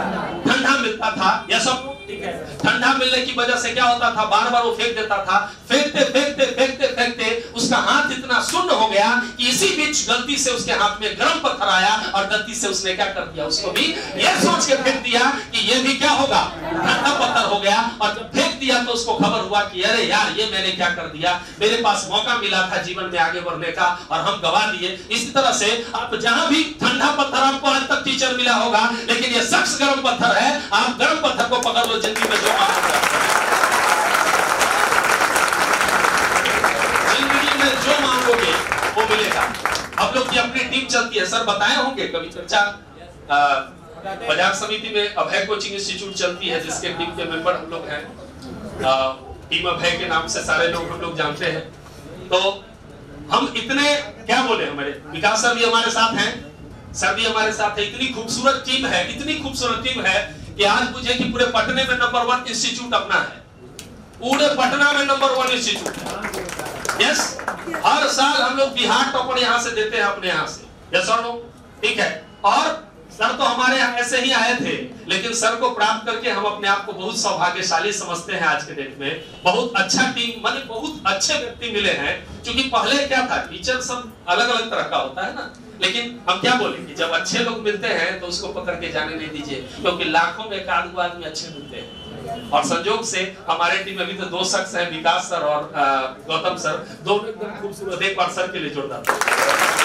ठंडा मिलता था। यह सब ठीक है। ठंडा मिलने की वजह से क्या होता था, बार बार वो फेंक देता था। फेंकते फेंकते फेंकते फेंकते उसका हाथ इतना सुन्न हो गया कि इसी बीच गलती से उसके हाथ में गर्म पत्थर आया और गलती से उसने क्या कर दिया, उसको भी ये सोच के फेंक दिया कि ये भी क्या होगा, ठंडा पत्थर हो गया। और जब फेंक दिया तो उसको खबर हुआ कि अरे यार ये मैंने क्या कर दिया, मेरे पास मौका मिला था जीवन में आगे बढ़ने का और हम गवा दिए। इसी तरह से आप जहां भी ठंडा पत्थर आपको आज तक टीचर मिला होगा, लेकिन ये सख्त गर्म पत्थर है, आप गर्म पत्थर को पकड़ लो, जिंदगी में जो मांगोगे, जिंदगी में जो मांगोगे वो मिलेगा। हम लोग की अपनी टीम चलती है, सर बताए होंगे कभी चर्चा, बाजार समिति में अभय कोचिंग इंस्टीट्यूट चलती है जिसके टीम के मेंबर हम लोग हैं। टीम अभय के नाम से सारे लोग हम लोग जानते हैं। तो हम इतने क्या बोले, हमारे विकास सर भी हमारे साथ हैं, सर भी हमारे साथ है। इतनी खूबसूरत टीम है, इतनी खूबसूरत टीम है कि आज मुझे कि पूरे पटने में नंबर वन इंस्टीट्यूट अपना है, पूरे पटना में नंबर वन इंस्टीट्यूट है। यस, हर साल हम लोग बिहार टॉपर यहाँ से देते हैं, अपने यहाँ से। यस और नो, ठीक है। और सर तो हमारे यहाँ ऐसे ही आए थे, लेकिन सर को प्राप्त करके हम अपने आप को बहुत सौभाग्यशाली समझते हैं। आज के डेट में बहुत अच्छा टीम, माने बहुत अच्छे व्यक्ति मिले हैं। क्योंकि पहले क्या था, टीचर सब अलग अलग तरह का होता है ना, लेकिन हम क्या बोलेंगे, जब अच्छे लोग मिलते हैं तो उसको पकड़ के जाने नहीं दीजिए, क्योंकि लाखों में एक आध दो आदमी अच्छे मिलते हैं। और संयोग से हमारे टीम में भी तो दो शख्स हैं, विकास सर और गौतम सर, दोनों एकदम खूबसूरत। एक बार सर के लिए जोरदार।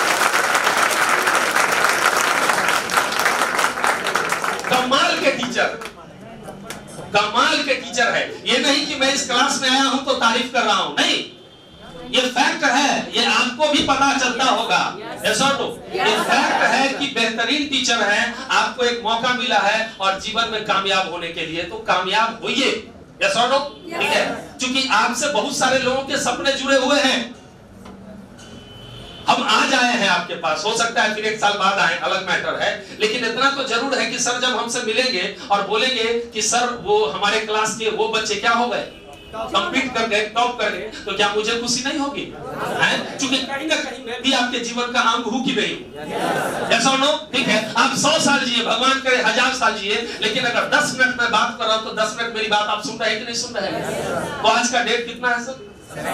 कमाल के टीचर, कमाल के टीचर है। ये नहीं कि मैं इस क्लास में आया हूं तो तारीफ कर रहा हूं, नहीं, ये फैक्ट है, ये आपको भी पता चलता होगा। ऐसा तो ये फैक्ट है कि बेहतरीन टीचर है, आपको एक मौका मिला है और जीवन में कामयाब होने के लिए, तो कामयाब होइए। ऐसा तो ठीक है, क्योंकि आपसे बहुत सारे लोगों के सपने जुड़े हुए हैं। हम आज आए हैं आपके पास, हो सकता है फिर एक साल बाद आए, अलग मैटर है, लेकिन इतना तो जरूर है कि सर जब हमसे मिलेंगे और बोलेंगे कि सर वो हमारे क्लास के वो बच्चे क्या हो गए, कंप्लीट कर गए, टॉप कर गए, तो क्या मुझे खुशी नहीं होगी? हैं? क्योंकि कहीं ना कहीं मैं भी आपके जीवन का अंग हूं कि नहीं? ऐसा नो, ठीक है, आप सौ साल जिए, भगवान करे हजार साल जिए, लेकिन अगर दस मिनट में बात कर रहा हूं तो दस मिनट मेरी बात आप सुन रहे हैं कि नहीं सुन रहे हैं? तो आज का डेट कितना है सर?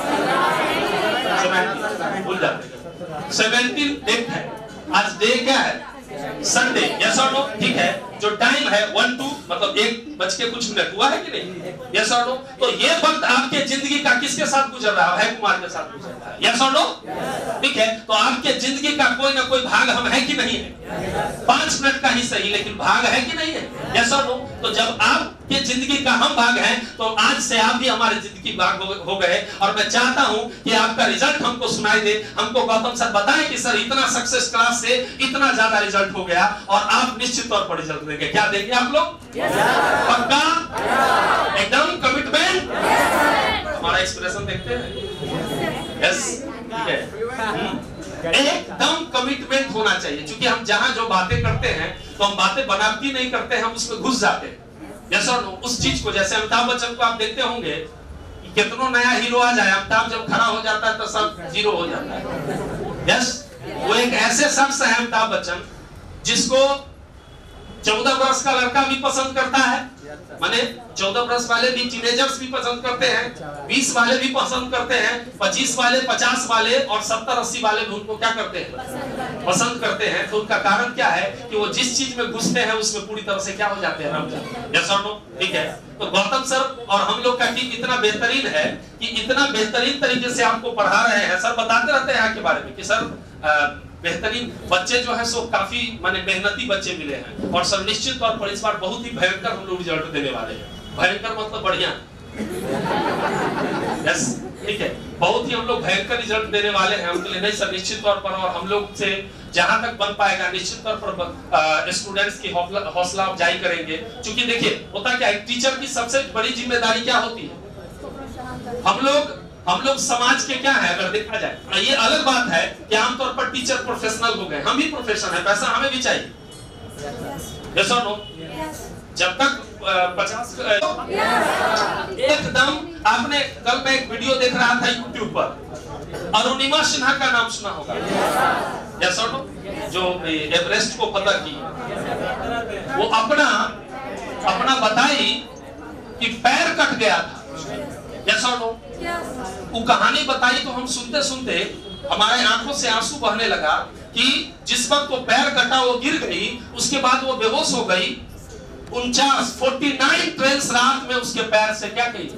भूल जाते, सेवेंटीन डेट है आज। डे क्या है? संडे। यस और नो, ठीक है। जो टाइम है वन टू मतलब एक बज के कुछ मिनट हुआ है कि नहीं? यस और नो। तो ये वक्त आपके जिंदगी का किसके साथ गुजर रहा है? कुमार के साथ गुजर रहा है। यस और नो, ठीक है। तो आपके जिंदगी का कोई ना कोई भाग हम है कि नहीं है? पांच मिनट का ही सही, लेकिन भाग है कि नहीं है? यस और नो। तो जब आपके जिंदगी का हम भाग है, तो आज से आप भी हमारे जिंदगी भाग हो गए। और मैं चाहता हूं कि आपका रिजल्ट हमको सुनाई दे। हमको गौतम सर बताएं कि सर इतना सक्सेस क्लास से इतना ज्यादा रिजल्ट हो गया, और आप निश्चित तौर पर रिजल्ट देंगे। क्या देंगे आप लोग? पक्का? एकदम कमिटमेंट? हमारा एक्सप्रेशन देखते हैं। यस, ठीक है। एकदम कमिटमेंट होना चाहिए, क्योंकि हम जहां जो बातें करते हैं तो हम बातें बनावटी नहीं करते, हम उसमें घुस जाते हैं। यस और नो। उस चीज को, जैसे अमिताभ बच्चन को आप देखते होंगे, कितना नया हीरो आ जाए, अमिताभ जब खड़ा हो जाता है तो सब जीरो हो जाता है। यस, वो एक ऐसे शख्स है अमिताभ बच्चन जिसको चौदह वर्ष का लड़का भी पसंद करता है, माने चौदह वर्ष वाले भी, टीनेजर्स भी पसंद करते हैं, बीस वाले भी पसंद करते हैं, पच्चीस वाले, पचास वाले और सत्तर अस्सी वाले भी उनको क्या करते हैं? पसंद करते हैं। तो उनका कारण क्या है कि वो जिस चीज में घुसते हैं उसमें पूरी तरह से क्या हो जाते हैं? रम जाते हैं। यस और नो, ठीक है। तो गौतम सर और हम लोग का टीम इतना बेहतरीन है कि इतना बेहतरीन तरीके से आपको पढ़ा रहे हैं। सर बताते रहते हैं यहाँ के बारे में कि सर बेहतरीन बच्चे जो है सो काफी माने मेहनती बच्चे मिले हैं, और सर निश्चित तौर पर इस बार बहुत ही भयंकर हम लोग रिजल्ट देने वाले हैं। भयंकर मतलब बढ़िया। यस, ठीक है। बहुत ही हम लोग भयंकर रिजल्ट देने वाले हैं उनके लिए। नहीं सर, निश्चित तौर पर, और हम लोग से जहां तक बन पाएगा निश्चित तौर पर स्टूडेंट्स की हौसला अफजाई करेंगे। क्योंकि देखिए होता क्या है, टीचर की सबसे बड़ी जिम्मेदारी क्या होती है? हम लोग हम लोग समाज के क्या है अगर देखा जाए, ये अलग बात है कि आमतौर पर टीचर प्रोफेशनल हो गए, हम भी प्रोफेशनल है, पैसा हमें भी चाहिए। यस और नो। जब तक पचास एकदम, आपने कल मैं एक वीडियो देख रहा था यूट्यूब पर, अरुणिमा सिन्हा का नाम सुना होगा? यस और नो। जो एवरेस्ट को फतह की, वो अपना अपना बताई कि पैर कट गया था। यस और नो। वो कहानी बताई तो हम सुनते सुनते हमारे आंखों से आंसू बहने लगा कि जिस वक्त वो पैर कटा वो गिर गई, उसके बाद वो बेहोश हो गई। उनचास उनचास ट्रेन रात में उसके पैर से क्या गई?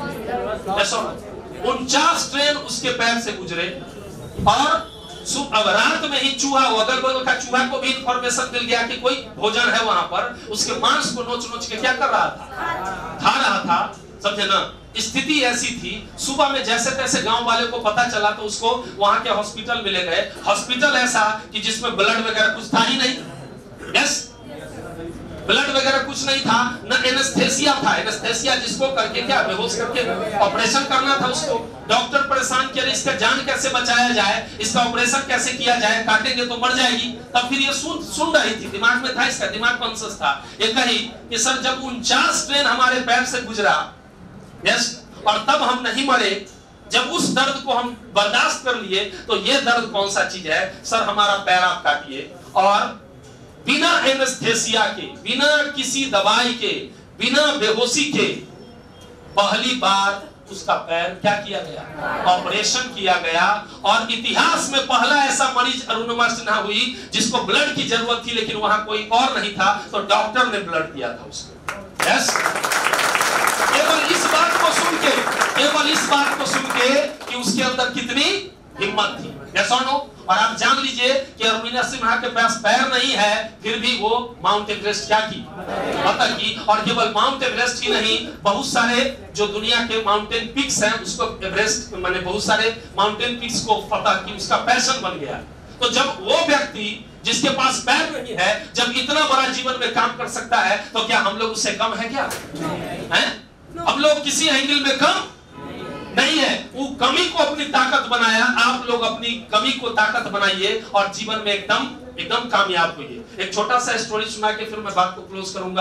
उनचास ट्रेन उसके पैर से गुजरे, और अब रात में ही चूहा, अगल बगल का चूहा को भी इंफॉर्मेशन मिल गया कि कोई भोजन है वहां पर। उसके मांस को नोच नोच के क्या कर रहा था? खा रहा था। समझे ना? स्थिति ऐसी थी, सुबह में जैसे तैसे गांव वाले को पता चला तो उसको वहां के हॉस्पिटल में ले गए। हॉस्पिटल ऐसा कि जिसमें ब्लड वगैरह कुछ था ही नहीं। यस, ब्लड वगैरह कुछ नहीं था, न एनेस्थेसिया था। एनेस्थेसिया जिसको करके क्या बेहोश करके ऑपरेशन करना था उसको। डॉक्टर परेशान किया, इसका जान कैसे बचाया जाए, इसका ऑपरेशन कैसे किया जाए, काटेंगे तो मर जाएगी। तब फिर ये सुन सुन रही थी, दिमाग में था, इसका दिमाग कॉन्शियस था। ये कही कि सर जब उनचास ट्रेन हमारे पैर से गुजरा, यस, और तब हम नहीं मरे, जब उस दर्द को हम बर्दाश्त कर लिए, तो ये दर्द कौन सा चीज है? सर हमारा पैर आप काटिए, और बिना एनेस्थेसिया के, बिना किसी दवाई के, बिना बेहोशी के पहली बार उसका पैर क्या किया गया? ऑपरेशन किया गया। और इतिहास में पहला ऐसा मरीज अरुणिमा सिन्हा हुई जिसको ब्लड की जरूरत थी, लेकिन वहां कोई और नहीं था, तो डॉक्टर ने ब्लड दिया था उसको। यस, केवल इस बात को सुन के, केवल इस बात को सुन के कि उसके अंदर कितनी हिम्मत थी। यस और नो। और आप जान लीजिए कि अरुणिमा सिन्हा के पास पैर नहीं है, फिर भी वो माउंट एवरेस्ट क्या की? फतह की। और केवल माउंट एवरेस्ट ही नहीं, बहुत सारे जो दुनिया के माउंटेन पिक्स हैं उसको एवरेस्ट माने बहुत सारे माउंटेन पिक्स को फतह की, उसका पैशन बन गया। तो जब वो व्यक्ति जिसके पास पैर नहीं है जब इतना बड़ा जीवन में काम कर सकता है, तो क्या हम लोग उससे कम है क्या? हैं? हम लोग किसी एंगल में कम नहीं है, वो कमी को अपनी ताकत बनाया। आप लोग अपनी कमी को ताकत बनाइए और जीवन में एकदम एकदम कामयाब होइए। एक छोटा सा स्टोरी सुना के फिर मैं बात को क्लोज करूंगा।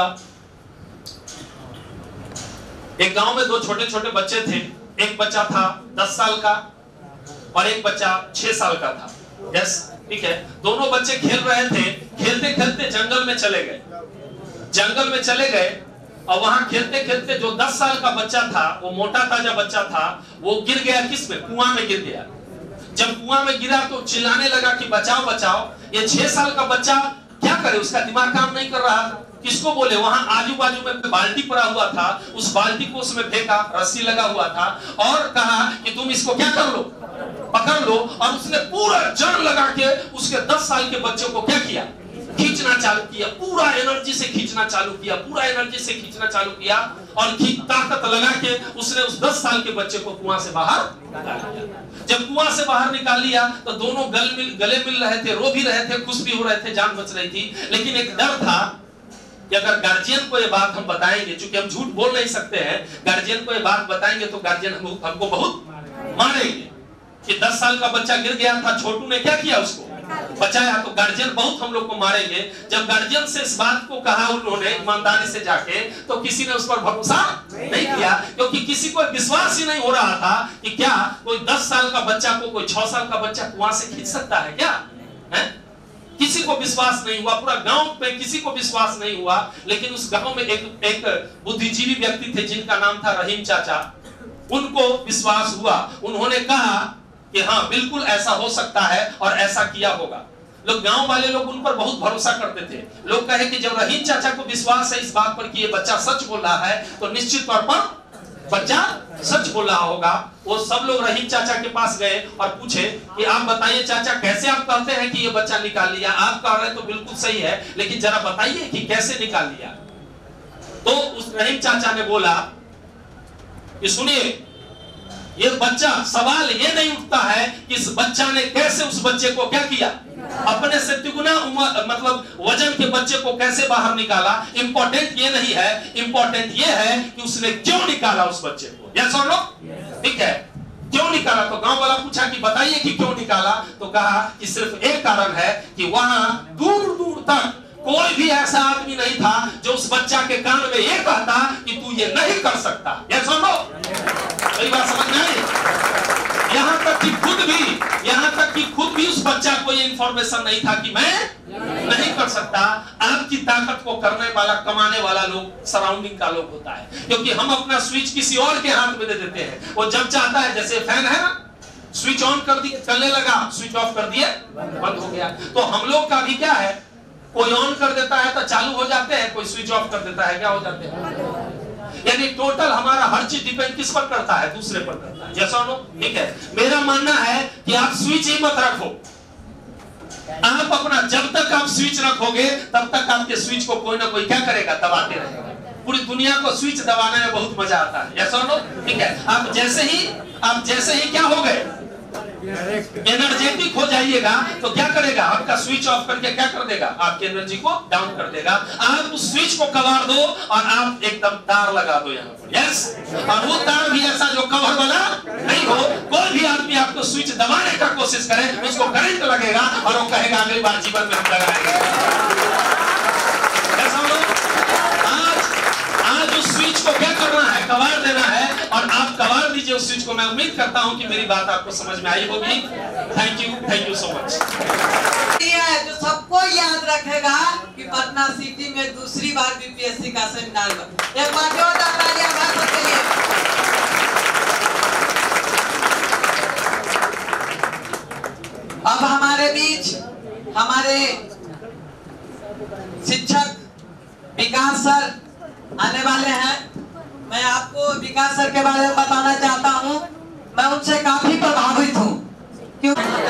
एक गांव में दो छोटे छोटे बच्चे थे। एक बच्चा था दस साल का और एक बच्चा छह साल का था। यस, ठीक है। दोनों बच्चे खेल रहे थे। खेलते खेलते जंगल में चले गए। जंगल में चले गए और वहां खेलते खेलते जो दस साल का बच्चा था, वो मोटा ताजा बच्चा था, वो गिर गया। किस में? कुआं में गिर गया। जब कुआं में गिरा तो चिल्लाने लगा कि बचाओ बचाओ। ये छह साल का बच्चा क्या करे, उसका दिमाग काम नहीं कर रहा था। किसको बोले? वहां आजू बाजू में बाल्टी पड़ा हुआ था, उस बाल्टी को उसमें फेंका, रस्सी लगा हुआ था और कहा कि तुम इसको क्या कर लो, पकड़ लो। और उसने पूरा जान लगा के उसके दस साल के बच्चे को क्या किया, खींचना चालू किया। पूरा एनर्जी से खींचना चालू किया, पूरा एनर्जी से खींचना चालू किया और ताकत लगा के उसने उस दस साल के बच्चे को कुआं से बाहर निकाल लिया। जब कुआं से बाहर निकाल लिया तो दोनों गल मिल गले मिल रहे थे, रो भी रहे थे, खुश भी हो रहे थे, जान बच रही थी। लेकिन एक डर था कि अगर गार्जियन को ये बात हम बताएंगे, चूंकि हम झूठ बोल नहीं सकते हैं, गार्जियन को ये बात बताएंगे तो गार्जियन हमको बहुत मारेंगे कि दस साल का बच्चा गिर गया था, छोटू ने क्या किया, उसको बचाया, तो गार्जियन बहुत हम लोग को मारेंगे। जब गार्जियन से इस बात को कहा उन्होंने ईमानदारी से जाके, तो किसी ने उस पर भरोसा नहीं किया, क्योंकि किसी को विश्वास ही नहीं हो रहा था कि क्या कोई दस साल का बच्चा को कोई छह साल का बच्चा कुआं से खींच सकता है क्या है? किसी को विश्वास नहीं हुआ, पूरा गांव में किसी को विश्वास नहीं हुआ। लेकिन उस गांव में एक एक बुद्धिजीवी व्यक्ति थे जिनका नाम था रहीम चाचा। उनको विश्वास हुआ। उन्होंने कहा कि हाँ बिल्कुल ऐसा हो सकता है और ऐसा किया होगा। लोग, गांव वाले लोग उन पर बहुत भरोसा करते थे। लोग कहे कि जब रहीम चाचा को विश्वास है इस बात पर कि ये बच्चा सच बोल रहा है, तो निश्चित तौर पर बच्चा सच बोल रहा होगा। वो सब लोग रहीम चाचा के पास गए और पूछे कि आप बताइए चाचा, कैसे आप कहते हैं कि ये बच्चा निकाल लिया? आप कह रहे हैं तो बिल्कुल सही है, लेकिन जरा बताइए कि कैसे निकाल लिया। तो उस रहीम चाचा ने बोला कि सुनिए, ये बच्चा, सवाल ये नहीं उठता है कि इस बच्चा ने कैसे उस बच्चे को क्या किया, अपने से तिगुना मतलब वजन के बच्चे को कैसे बाहर निकाला। इंपॉर्टेंट ये नहीं है, इंपॉर्टेंट ये है कि उसने क्यों निकाला उस बच्चे को। यस और नो? ठीक है, क्यों निकाला? तो गांव वाला पूछा कि बताइए कि क्यों निकाला। तो कहा कि सिर्फ एक कारण है कि वहां दूर दूर तक कोई भी ऐसा आदमी नहीं था जो उस बच्चा के कान में ये कहता कि तू ये नहीं कर सकता। यस और नो? मेरी बात समझ में आई? यहाँ तक कि खुद भी यहाँ तक कि खुद भी उस बच्चा को ये इंफॉर्मेशन नहीं था कि मैं नहीं कर सकता। आपकी ताकत को करने वाला, कमाने वाला लोग सराउंडिंग का लोग होता है, क्योंकि हम अपना स्विच किसी और के हाथ में दे देते हैं। वो जब चाहता है, जैसे फैन है ना, स्विच ऑन कर दिया, चलने लगा, स्विच ऑफ कर दिया, बंद हो गया। तो हम लोग का भी क्या है, कोई ऑन कर देता है तो चालू हो जाते हैं, कोई स्विच ऑफ कर देता है क्या हो जाते हैं। यानी टोटल हमारा हर चीज डिपेंड किस पर करता है, दूसरे पर करता है। जैसा नो, ठीक है। मेरा मानना है कि आप स्विच ही मत रखो। आप अपना, जब तक आप स्विच रखोगे तब तक आपके स्विच को कोई ना कोई क्या करेगा, दबाते रहेगा। पूरी दुनिया को स्विच दबाने में बहुत मजा आता है। जैसा नो, ठीक है। आप जैसे ही आप जैसे ही क्या हो गए, एनर्जेटिक हो जाइएगा, तो क्या करेगा, आपका स्विच ऑफ करके क्या कर देगा, आपकी एनर्जी को डाउन कर देगा। आप उस स्विच को कवर दो और आप एकदम तार लगा दो यहाँ पर। यस, और वो तार भी ऐसा जो कवर वाला नहीं हो। कोई भी आदमी आपको स्विच दबाने का कोशिश करे, उसको करंट लगेगा और वो कहेगा अगली बार जीवन में हम लगाएंगे। आज उस स्विच को क्या करना है, कवर देना है, और आप कवर दीजिए उस स्विच को। मैं उम्मीद करता हूं कि मेरी बात आपको समझ में आई होगी। Thank you, thank you so much. जो सबको याद रखेगा कि पटना सिटी में दूसरी बार बीपीएससी का सेमिनार हुआ। एक बार जोरदार तालियां भारत के लिए। अब हमारे बीच हमारे शिक्षक विकास सर आने वाले हैं। मैं आपको विकास सर के बारे में बताना चाहता हूं। मैं उनसे काफी प्रभावित हूं, क्यों?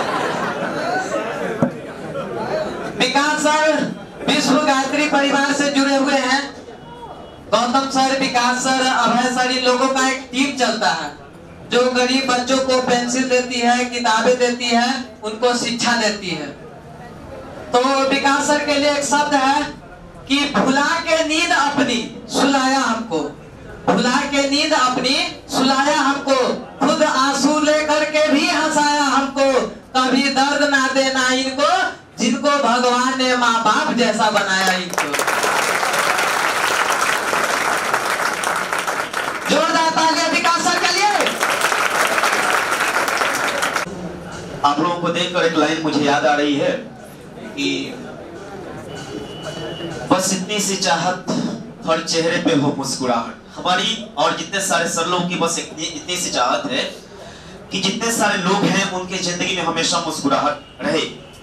विकास सर विश्व गायत्री परिवार से जुड़े हुए हैं। Gautam sir, Vikas sir, Abhay sir, इन लोगों का एक टीम चलता है जो गरीब बच्चों को पेंसिल देती है, किताबें देती है, उनको शिक्षा देती है। तो विकास सर के लिए एक शब्द है कि भुला के नींद अपनी सुलाया हमको, भुला के नींद अपनी सुलाया हमको, खुद कभी दर्द ना देना इनको, जिनको भगवान ने माँ बाप जैसा बनाया इनको। जोरदार तालियां विकास सर के लिए। आप लोगों को देखकर एक लाइन मुझे याद आ रही है कि बस इतनी सी चाहत हर चेहरे पे हो मुस्कुराहट। हमारी और जितने सारे सर लोगों की बस इतनी इतनी सी चाहत है कि जितने सारे लोग हैं उनके जिंदगी में हमेशा मुस्कुराहट रहे।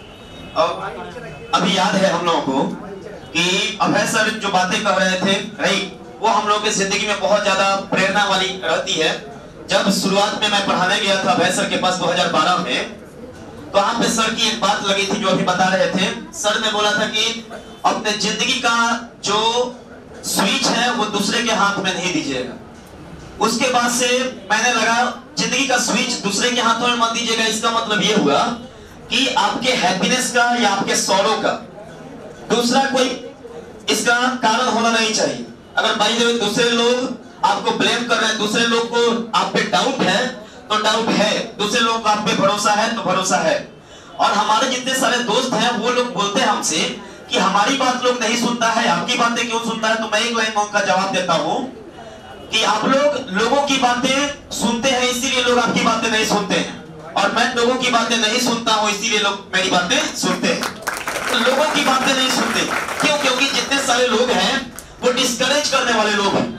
और अभी याद है हम लोगों को कि अभय सर जो बातें कह रहे थे राइट, वो हम लोगों की जिंदगी में बहुत ज्यादा प्रेरणा वाली रहती है। जब शुरुआत में मैं पढ़ाने गया था अभय सर के पास दो हज़ार बारह में, तो वहां पे सर की एक बात लगी थी जो अभी बता रहे थे। सर ने बोला था कि अपने जिंदगी का जो स्विच है वो दूसरे के हाथ में नहीं दीजिएगा। उसके बाद से मैंने लगा जिंदगी का स्विच दूसरे के हाथों में मत दीजिएगा। इसका मतलब ये हुआ कि आपके हैप्पीनेस का या आपके सौरों का दूसरा कोई इसका कारण होना नहीं चाहिए। अगर बाई द वे दूसरे लोग आपको ब्लेम कर रहे हैं, दूसरे लोग को आप पे डाउट है तो डाउट है, दूसरे लोगों को आप पे भरोसा है तो भरोसा है। और हमारे जितने सारे दोस्त हैं वो लोग बोलते हैं हमसे कि हमारी बात लोग नहीं सुनता है, आपकी बातें क्यों सुनता है। तो मैं एक लाइन में उनका जवाब देता हूं कि आप लोग लोगों की बातें सुनते हैं इसीलिए लोग आपकी बातें नहीं सुनते हैं, और मैं लोगों की बातें नहीं सुनता हूं इसीलिए लोग मेरी बातें सुनते हैं। तो लोगों की बातें नहीं सुनते क्यों? क्योंकि जितने सारे लोग हैं वो डिस्करेज करने वाले लोग हैं।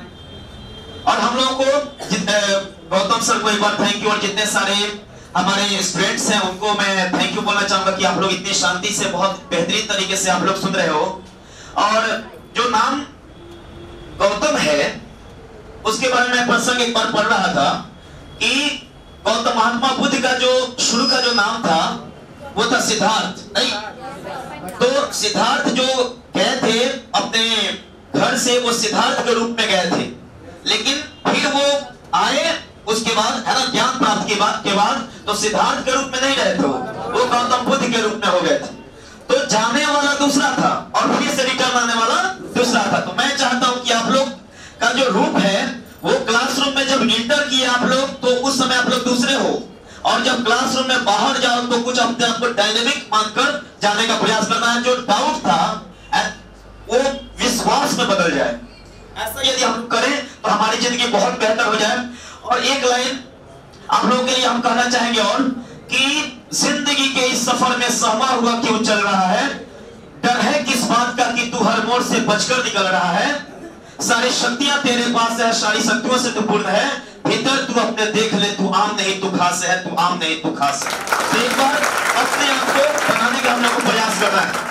और हम लोगों को गौतम सर को एक बार थैंक यू, और जितने सारे हमारे स्टूडेंट्स हैं उनको मैं थैंक यू बोलना चाहूंगा कि आप लोग इतनी शांति से बहुत बेहतरीन तरीके से आप लोग सुन रहे हो। और जो नाम गौतम है उसके बारे में प्रसंग एक बार पढ़ रहा था कि गौतम महात्मा बुद्ध का जो शुरू का जो नाम था वो था सिद्धार्थ, नहीं? तो सिद्धार्थ जो गए थे अपने घर से, वो सिद्धार्थ के रूप में गए थे, लेकिन फिर वो आए उसके बाद है ना ज्ञान प्राप्त के बाद के बाद तो सिद्धार्थ के रूप में नहीं रहे थे, वो गौतम बुद्ध के रूप में हो गए थे। तो जाने वाला दूसरा था और फिर से रिटर्न आने वाला दूसरा था। तो मैं चाहता हूं कि आप लोग का जो रूप है वो क्लासरूम में जब इंटर किए आप लोग तो उस समय आप लोग दूसरे हो, और जब क्लासरूम में बाहर जाओ तो कुछ अपने आप को डायनेमिक मानकर जाने का प्रयास करना है। जो डाउट था वो विश्वास में बदल जाए। ऐसा यदि हम करें तो हमारी जिंदगी बहुत बेहतर हो जाए। और एक लाइन आप लोगों के लिए हम कहना चाहेंगे और कि जिंदगी के इस सफर में सहमा हुआ क्यों चल रहा है, डर है किस बात का कि तू हर मोड़ से बचकर निकल रहा है, सारी शक्तियां तेरे पास है, सारी शक्तियों से तू पूर्ण है, भीतर तू अपने देख ले, तू आम नहीं तू खास है, तू आम नहीं तू खास है। तो एक बार अपने आप को बनाने का हम लोग को प्रयास करना है।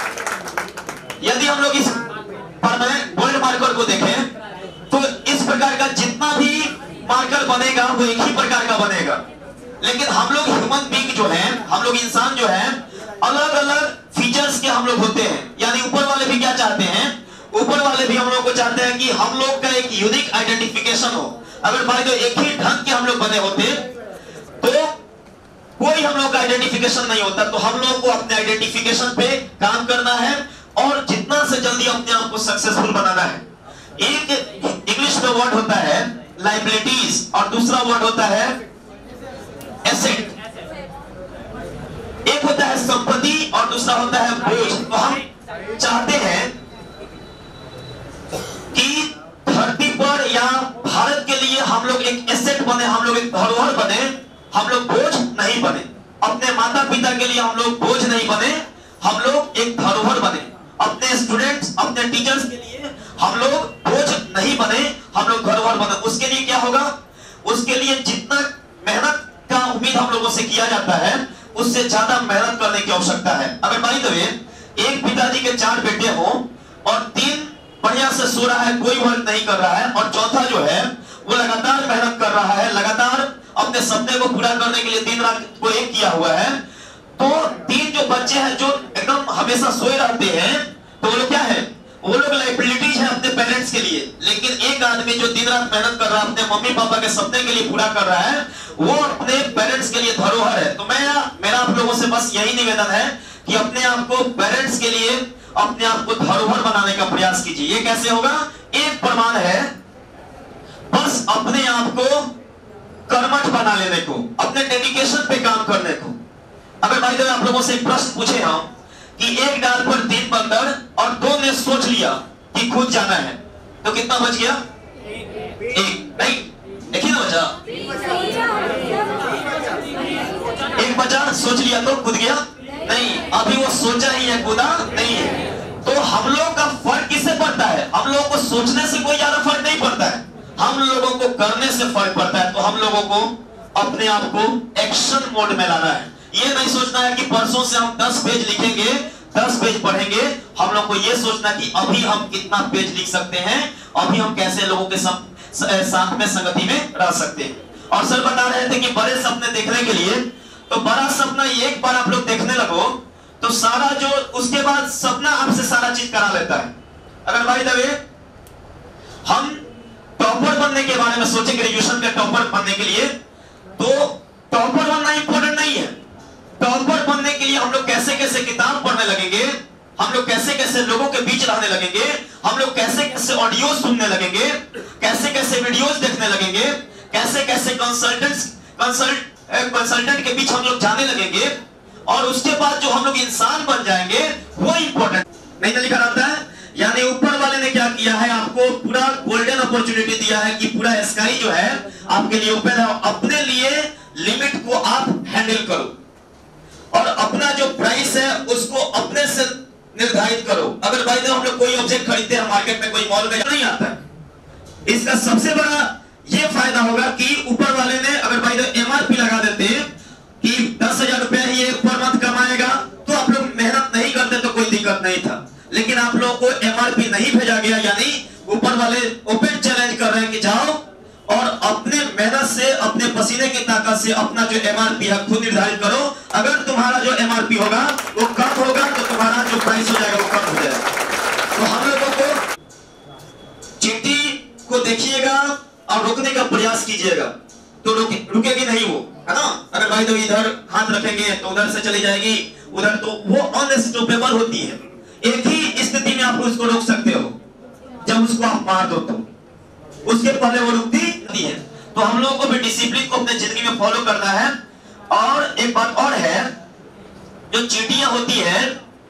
यदि हम लोग इस परमानेंट वर्ल्ड मार्कर को देखें तो इस प्रकार का जितना भी मार्कर बनेगा वो एक ही प्रकार का बनेगा, लेकिन हम लोग ह्यूमन बीइंग जो हैं, हम लोग इंसान जो हैं, अलग अलग फीचर्स के हम लोग होते हैं। यानी ऊपर वाले भी क्या चाहते हैं, ऊपर वाले भी हम लोग को चाहते हैं कि हम लोग का एक यूनिक आइडेंटिफिकेशन हो। अगर मान लो एक ही ढंग के हम लोग बने होते तो कोई हम लोग का आइडेंटिफिकेशन नहीं होता। तो हम लोग को अपने आइडेंटिफिकेशन पे काम करना है और जितना से जल्दी अपने आप को सक्सेसफुल बनाना है। एक इंग्लिश में वर्ड होता है लायबिलिटीज और दूसरा वर्ड होता है एसेट। एक होता है संपत्ति और दूसरा होता है बोझ। तो हम चाहते हैं कि धरती पर या भारत के लिए हम लोग एक एसेट बने, हम लोग एक धरोहर बने, हम लोग बोझ नहीं बने। अपने माता पिता के लिए हम लोग बोझ नहीं बने, हम लोग एक धरोहर बने। अपने स्टूडेंट्स, अपने टीचर्स के लिए हम लोग बोझ नहीं बने, हम लोग धरोहर बने। उसके लिए क्या होगा, उसके लिए जितना मेहनत का उम्मीद हम लोगों से किया जाता है उससे ज्यादा मेहनत करने की आवश्यकता है। अगर बाई द वे एक पिताजी के चार बेटे हो और तीन बढ़िया से सो रहा है, कोई वर्क नहीं कर रहा है, और चौथा जो है वो लगातार मेहनत कर रहा है, लगातार अपने सपने को पूरा करने के लिए दिन रात को एक किया हुआ है, तो तीन जो बच्चे हैं जो एकदम हमेशा सोए रहते हैं तो वो लोग क्या है, वो लोग लायबिलिटीज है अपने पेरेंट्स के लिए। लेकिन एक आदमी जो दिन रात मेहनत कर रहा है, अपने मम्मी पापा के सपने के लिए पूरा कर रहा है, वो अपने पेरेंट्स के लिए धरोहर है। तो मैं मेरा आप लोगों से बस यही निवेदन है कि अपने आप को पेरेंट्स के लिए, अपने आप को धरोहर बनाने का प्रयास कीजिए। ये कैसे होगा, एक प्रमाण है बस अपने आप को कर्मठ बना लेने को, अपने डेडिकेशन पे काम करने को। अगर भाई तो आप लोगों से एक प्रश्न पूछे हम कि एक डाल पर तीन बंदर और दो ने सोच लिया कि खुद जाना है, तो कितना बच गया? एक। नहीं, एक ही ना बचा, एक बचा। सोच लिया तो कूद गया नहीं, अभी वो सोचा ही है, कूदा नहीं है। तो हम लोग का फर्क किससे पड़ता है? हम लोगों को सोचने से कोई ज्यादा फर्क नहीं पड़ता है, हम लोगों को करने से फर्क पड़ता है। तो हम लोगों को अपने आप को एक्शन मोड में लाना है। ये नहीं सोचना है कि परसों से हम दस पेज लिखेंगे, दस पेज पढ़ेंगे। हम लोग को ये सोचना कि अभी हम कितना पेज लिख सकते हैं, अभी हम कैसे लोगों के साथ में संगति में रह सकते हैं। और सर बता रहे थे कि बड़े सपने देखने के लिए, तो बड़ा सपना एक बार आप लोग देखने लगो तो सारा जो उसके बाद सपना आपसे सारा चीज करा लेता है। अगर भाई दबे हम टॉपर बनने के बारे में सोचे, ग्रेजुएशन के टॉपर बनने के लिए, तो टॉपर बनना इंपॉर्टेंट नहीं है। टॉपर बनने के लिए हम लोग कैसे कैसे किताब पढ़ने लगेंगे, हम लोग कैसे कैसे लोगों के बीच रहने लगेंगे, हम लोग कैसे कैसे ऑडियो सुनने लगेंगे, कैसे कैसे वीडियोस देखने लगेंगे, कैसे कैसे कंसल्टेंट्स कंसल्ट कंसल्टेंट के बीच हम लोग जाने लगेंगे, और उसके बाद जो हम लोग इंसान बन जाएंगे वो इंपॉर्टेंट नहीं लिखा रहता है। यानी ऊपर वाले ने क्या किया है, आपको पूरा गोल्डन अपॉर्चुनिटी दिया है कि पूरा स्काई जो है आपके लिए ओपन है। अपने लिए लिमिट को आप हैंडल करो और अपना जो प्राइस है उसको अपने से निर्धारित करो। अगर भाई हम लोग कोई ऑब्जेक्ट खरीदते हैं मार्केट में, कोई मॉल में नहीं आता है, इसका सबसे बड़ा ये फायदा होगा कि ऊपर वाले ने अगर भाई एमआरपी लगा देते कि दस हजार रुपया ही पर मंथ कमाएगा, तो आप लोग मेहनत नहीं करते तो कोई दिक्कत नहीं था। लेकिन आप लोगों को एमआरपी नहीं भेजा गया, यानी ऊपर वाले ओपन चैलेंज कर रहे हैं कि जाओ और अपने मेहनत से, अपने पसीने की ताकत से अपना जो एमआरपी है खुद निर्धारित करो। अगर तुम्हारा जो एमआरपी होगा वो कम होगा तो तुम्हारा जो प्राइस हो जाएगा वो कम हो जाएगा। तो हम लोगों को चींटी को देखिएगा और रोकने का प्रयास कीजिएगा, तो रुके, रुकेगी नहीं वो, है ना। अगर भाई तो इधर हाथ रखेंगे तो उधर से चली जाएगी, उधर, तो वो अनस्टॉपेबल होती है। एक ही स्थिति में आप उसको रोक सकते हो, जब उसको आप मार दो तो, उसके पहले वो रुकती नहीं है। तो हम लोगों को भी डिसिप्लिन को अपने जिंदगी में फॉलो करना है। और एक बात और है, जो चींटियां होती है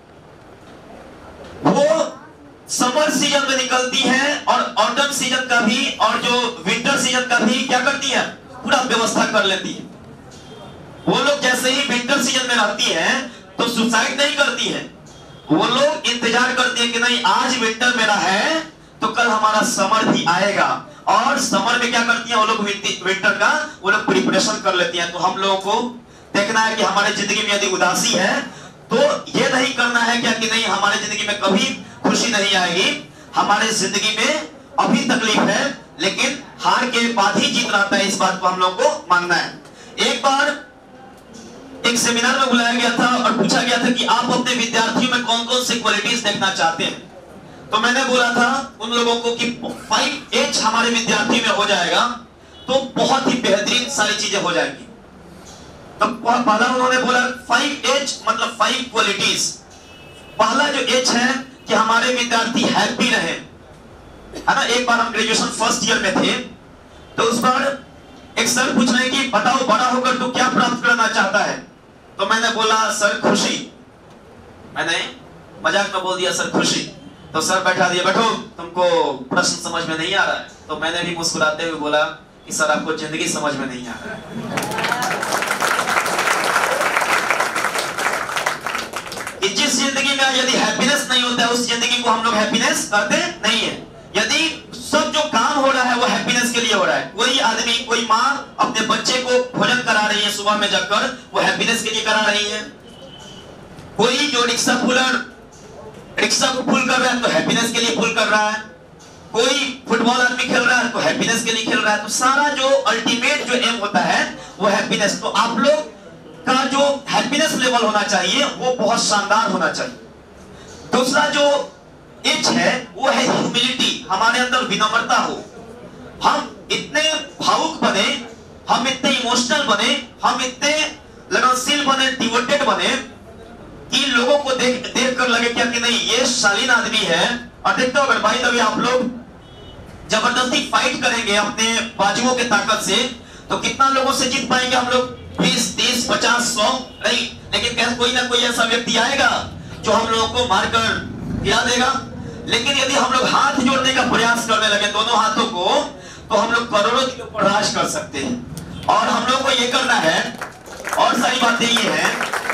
वो समर सीजन में निकलती है और ऑटम सीजन का भी और जो विंटर सीजन का भी क्या करती है, पूरा व्यवस्था कर लेती है। वो लोग जैसे ही विंटर सीजन में रहती हैं तो सुसाइड नहीं करती हैं, वो लोग इंतजार करती हैं कि नहीं आज विंटर मेरा है तो कल हमारा समर भी आएगा। और समर में क्या करती हैं वो लोग, विंटर का वो लोग प्रिपरेशन कर लेती हैं। तो हम लोगों को देखना है कि हमारे जिंदगी में यदि उदासी है तो ये नहीं करना है क्या कि नहीं हमारे जिंदगी में कभी खुशी नहीं आएगी। हमारे जिंदगी में अभी तकलीफ है लेकिन हार के बाद ही जीत रहता है, इस बात को हम लोग को मानना है। एक बार एक सेमिनार में बुलाया गया था और पूछा गया था कि आप अपने विद्यार्थियों में कौन कौन सी क्वालिटीज देखना चाहते हैं। तो मैंने बोला था उन लोगों को कि फाइव एच हमारे विद्यार्थियों में हो जाएगा तो बहुत ही बेहतरीन सारी चीजें हो जाएंगी। तो पहला उन्होंने बोला फाइव एच मतलब फाइव क्वालिटीज। पहला जो एच है कि हमारे विद्यार्थी हैप्पी रहे, है ना। एक बार हम ग्रेजुएशन फर्स्ट ईयर में थे तो उस बार एक सर पूछ रहे हैं कि बताओ बड़ा होकर तू क्या प्राप्त करना चाहता है। तो मैंने बोला सर खुशी, मैंने मजाक में बोल दिया सर खुशी। तो सर बैठा दिया, बैठो तुमको प्रश्न समझ में नहीं आ रहा है। तो मैंने भी मुस्कुराते हुए बोला कि सर आपको जिंदगी समझ में नहीं आ रहा है कि जिस जिंदगी में यदि हैप्पीनेस नहीं होता है उस जिंदगी को हम लोग हैप्पीनेस कहते नहीं है। यदि सब जो काम हो रहा है वो हैप्पीनेस के लिए हो रहा है, कोई आदमी कोई माँ अपने बच्चे को भोजन करा रही है सुबह में जाकर, वो हैप्पीनेस के लिए करा रही है। कोई जो रिक्शा पुलर रिक्शा को पुल कर रहा है तो हैप्पीनेस के लिए पुल कर रहा है। कोई फुटबॉल आदमी खेल रहा है तो हैप्पीनेस के लिए खेल रहा है। तो सारा जो अल्टीमेट जो एम होता है वो हैप्पीनेस। तो आप लोग का जो हैप्पीनेस लेवल होना चाहिए वो बहुत शानदार होना चाहिए। दूसरा जो एच है वो है ह्यूमिलिटी, हमारे अंदर विनम्रता हो। हम इतने भावुक बने, हम इतने इमोशनल बने, हम इतने लगनशील बने, डिवोटेड बने कि लोगों को देख देख कर लगे क्या कि नहीं ये शालीन आदमी है। और देखते हो अगर भाई तभी आप लोग जबरदस्ती फाइट करेंगे अपने बाजुओं के ताकत से तो कितना लोगों से जीत पाएंगे हम लोग। बीस तीस पचास सौ नहीं, लेकिन क्या कोई ना कोई ऐसा व्यक्ति आएगा जो हम लोगों को मारकर गिरा देगा। लेकिन यदि हम लोग हाथ जोड़ने का प्रयास करने लगे दोनों हाथों को, तो हम लोग करोड़ों के ऊपर राज कर सकते हैं। और हम लोग को ये करना है, और सारी बातें ये है,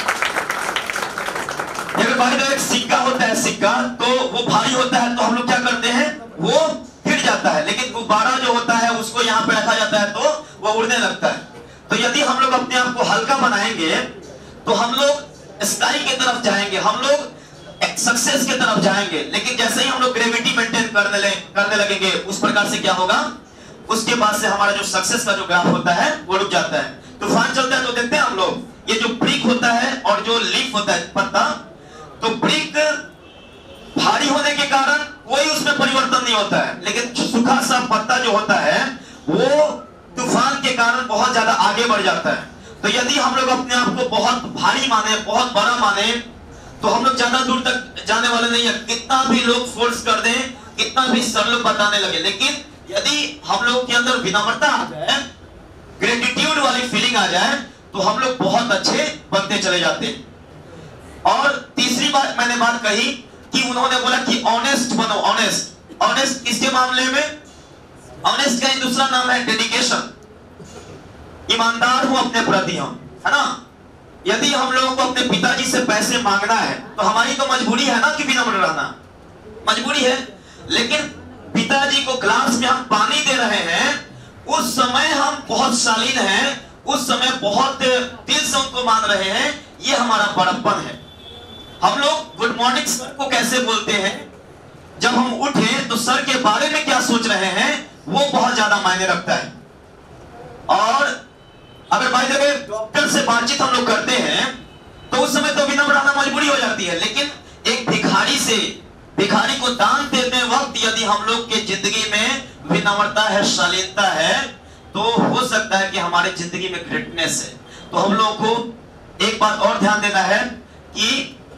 अगर भाई तो एक सिक्का होता है, सिक्का तो वो भारी होता है तो हम लोग क्या करते हैं, वो गिर जाता है। लेकिन गुब्बारा जो होता है उसको यहाँ पे रखा जाता है तो वो उड़ने लगता है। तो यदि हम लोग अपने आप को हल्का बनाएंगे तो हम लोग स्काई की तरफ जाएंगे, हम लोग सक्सेस की तरफ जाएंगे। लेकिन जैसे ही हम लोग ग्रेविटी मेंटेन करने ले, करने लगेंगे, उस प्रकार से क्या होगा, उसके बाद से हमारा जो सक्सेस का जो ग्राफ होता है वो रुक जाता है। तूफान चलता है तो देखते हैं हम लोग, ये जो ब्रिक होता है और जो लीफ होता है, पत्ता, तो ब्रिक भारी होने के कारण कोई उसमें परिवर्तन नहीं होता है, लेकिन सूखा सा पत्ता जो होता है वो तूफान के कारण बहुत ज्यादा आगे बढ़ जाता है। तो यदि हम लोग अपने आप को बहुत भारी माने, बहुत बड़ा माने, तो हम लोग ज्यादा दूर तक जाने वाले नहीं है। कितना भी लोग फोर्स कर दें, कितना भी सर लोग बताने लगे, लेकिन यदि हम लोग के अंदर विनम्रता आ जाए, ग्रेटिट्यूड वाली फीलिंग आ जाए, तो हम लोग बहुत अच्छे बनते चले जाते हैं। और तीसरी बात मैंने बात कही कि उन्होंने बोला कि ऑनेस्ट बनो, ऑनेस्ट। ऑनेस्ट किसके मामले में? ऑनेस्ट का दूसरा नाम है डेडिकेशन। ईमानदार हूं अपने प्रति हम, है ना। यदि हम लोगों को अपने पिताजी से पैसे मांगना है तो हमारी तो मजबूरी है ना कि विनम्र रहना, मजबूरी है। लेकिन पिताजी को ग्लास में हम पानी दे रहे हैं, उस समय हम बहुत शालीन हैं, उस समय बहुत दिल से उनको मान रहे हैं, ये हमारा बड़प्पन है। हम लोग गुड मॉर्निंग सर को कैसे बोलते हैं, जब हम उठे तो सर के बारे में क्या सोच रहे हैं, वो बहुत ज्यादा मायने रखता है। और अगर भाई जगह डॉक्टर से बातचीत हम लोग करते हैं तो उस समय तो विनम्र रहना मजबूरी हो जाती है, लेकिन एक भिखारी से, भिखारी को दान देते वक्त यदि हम लोग के जिंदगी में विनम्रता है, शालीनता है, तो हो सकता है कि हमारे जिंदगी में ग्रेटनेस है। तो हम लोगों को एक बात और ध्यान देना है कि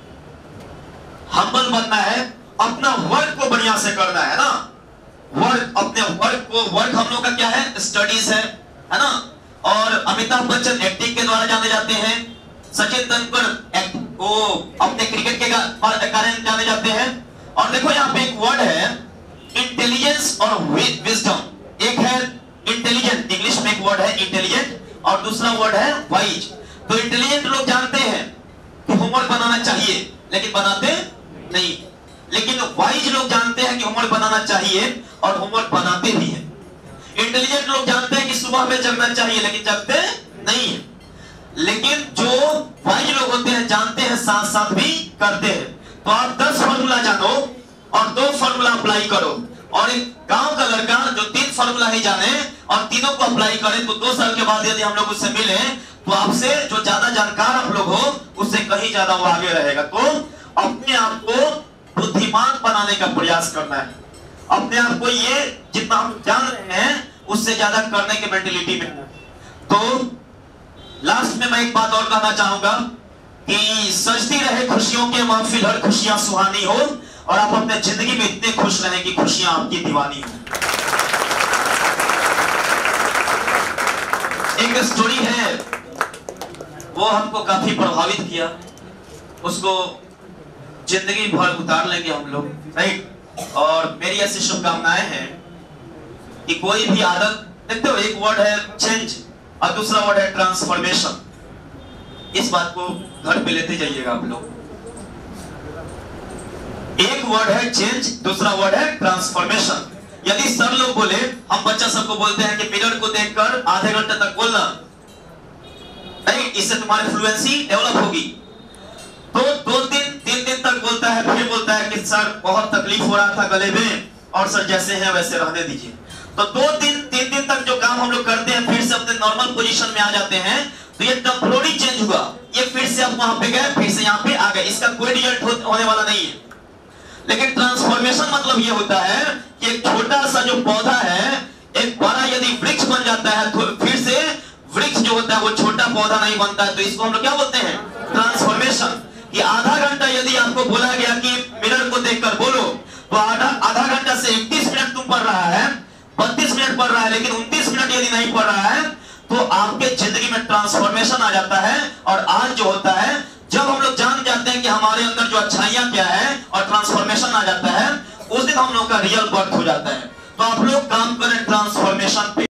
हम्बल बनना है, अपना वर्क को बढ़िया से करना है ना। वर्क, अपने वर्क को, वर्क हम लोग का क्या है, स्टडीज है, है ना। और अमिताभ बच्चन एक्टिंग के द्वारा जाने जाते हैं, सचिन तेंदुलकर वो अपने क्रिकेट के कारण जाने जाते हैं। और देखो यहाँ पे एक वर्ड है इंटेलिजेंस और विजडम। एक है इंटेलिजेंट, इंग्लिश में एक वर्ड है इंटेलिजेंट, और दूसरा वर्ड है वाइज। तो इंटेलिजेंट लोग जानते हैं कि होमवर्क बनाना चाहिए लेकिन बनाते नहीं, लेकिन वाइज लोग जानते हैं कि होमवर्क बनाना चाहिए और होमवर्क बनाते भी हैं। इंटेलिजेंट लोग जानते हैं कि सुबह में जगना चाहिए लेकिन जगते नहीं है, लेकिन जो वाइज लोग होते हैं जानते हैं साथ साथ भी करते हैं। तो आप दस फॉर्मूला जानो और दो फॉर्मूला अप्लाई करो, और एक गांव का लड़का जो तीन फॉर्मूला ही जाने और तीनों को अप्लाई करे, तो दो साल के बाद यदि हम लोग उससे मिले तो आपसे जो ज्यादा जानकार आप लोग हो उससे कहीं ज्यादा वो आगे रहेगा। तो अपने आप को बुद्धिमान बनाने का प्रयास करना है, अपने आप को ये जितना हम जान रहे हैं उससे ज्यादा करने की मेंटेलिटी में। तो लास्ट में मैं एक बात और कहना चाहूंगा कि सजती रहे खुशियों के महफिल, हर खुशियां सुहानी हो, और आप अपने जिंदगी में इतने खुश रहें कि खुशियां आपकी दीवानी हो। एक स्टोरी है, वो हमको काफी प्रभावित किया, उसको जिंदगी भर उतार लेंगे हम लोग, राइट। और मेरी ऐसी शुभकामनाएं हैं कि कोई भी आदत, देखते हो एक वर्ड है चेंज और दूसरा वर्ड है ट्रांसफॉर्मेशन, इस बात को घर पे लेते जाइएगा आप लोग। एक वर्ड है चेंज, दूसरा वर्ड है ट्रांसफॉर्मेशन। यदि सर लोग बोले, हम बच्चा सबको बोलते हैं कि मिरर को देखकर आधे घंटे तक बोलना, नहीं, इससे तुम्हारी फ्लुएंसी डेवलप होगी। तो दो दिन तीन दिन तक बोलता है, फिर बोलता है कि सर बहुत तकलीफ हो रहा था गले में, और सर जैसे हैं वैसे रहने दीजिए। तो दो दिन तीन दिन तक जो काम हम लोग करते हैं, फिर से अपने नॉर्मल पोजीशन में आ जाते हैं, तो ये टेम्पोररी चेंज हुआ, ये फिर से आप वहां पे गए, फिर से यहाँ पे आ गए, इसका कोई रिजल्ट हो, होने वाला नहीं है। लेकिन ट्रांसफॉर्मेशन मतलब ये होता है कि एक छोटा सा जो पौधा है, एक बड़ा यदि वृक्ष बन जाता है, तो फिर से वृक्ष जो होता है वो छोटा पौधा नहीं बनता है। तो इसको हम लोग क्या बोलते हैं, ट्रांसफॉर्मेशन। कि आधा घंटा यदि आपको बोला गया कि मिरर को देखकर बोलो, तो आधा आधा घंटा से इकतीस मिनट तुम पढ़ रहा है, बत्तीस मिनट पढ़ रहा है, लेकिन उनतीस मिनट यदि नहीं पढ़ रहा है, तो आपके जिंदगी में ट्रांसफॉर्मेशन आ जाता है। और आज जो होता है, जब हम लोग जान जाते हैं कि हमारे अंदर जो अच्छाइयां क्या है और ट्रांसफॉर्मेशन आ जाता है, उस दिन हम लोग का रियल बर्थ हो जाता है। तो आप लोग काम करें ट्रांसफॉर्मेशन पे।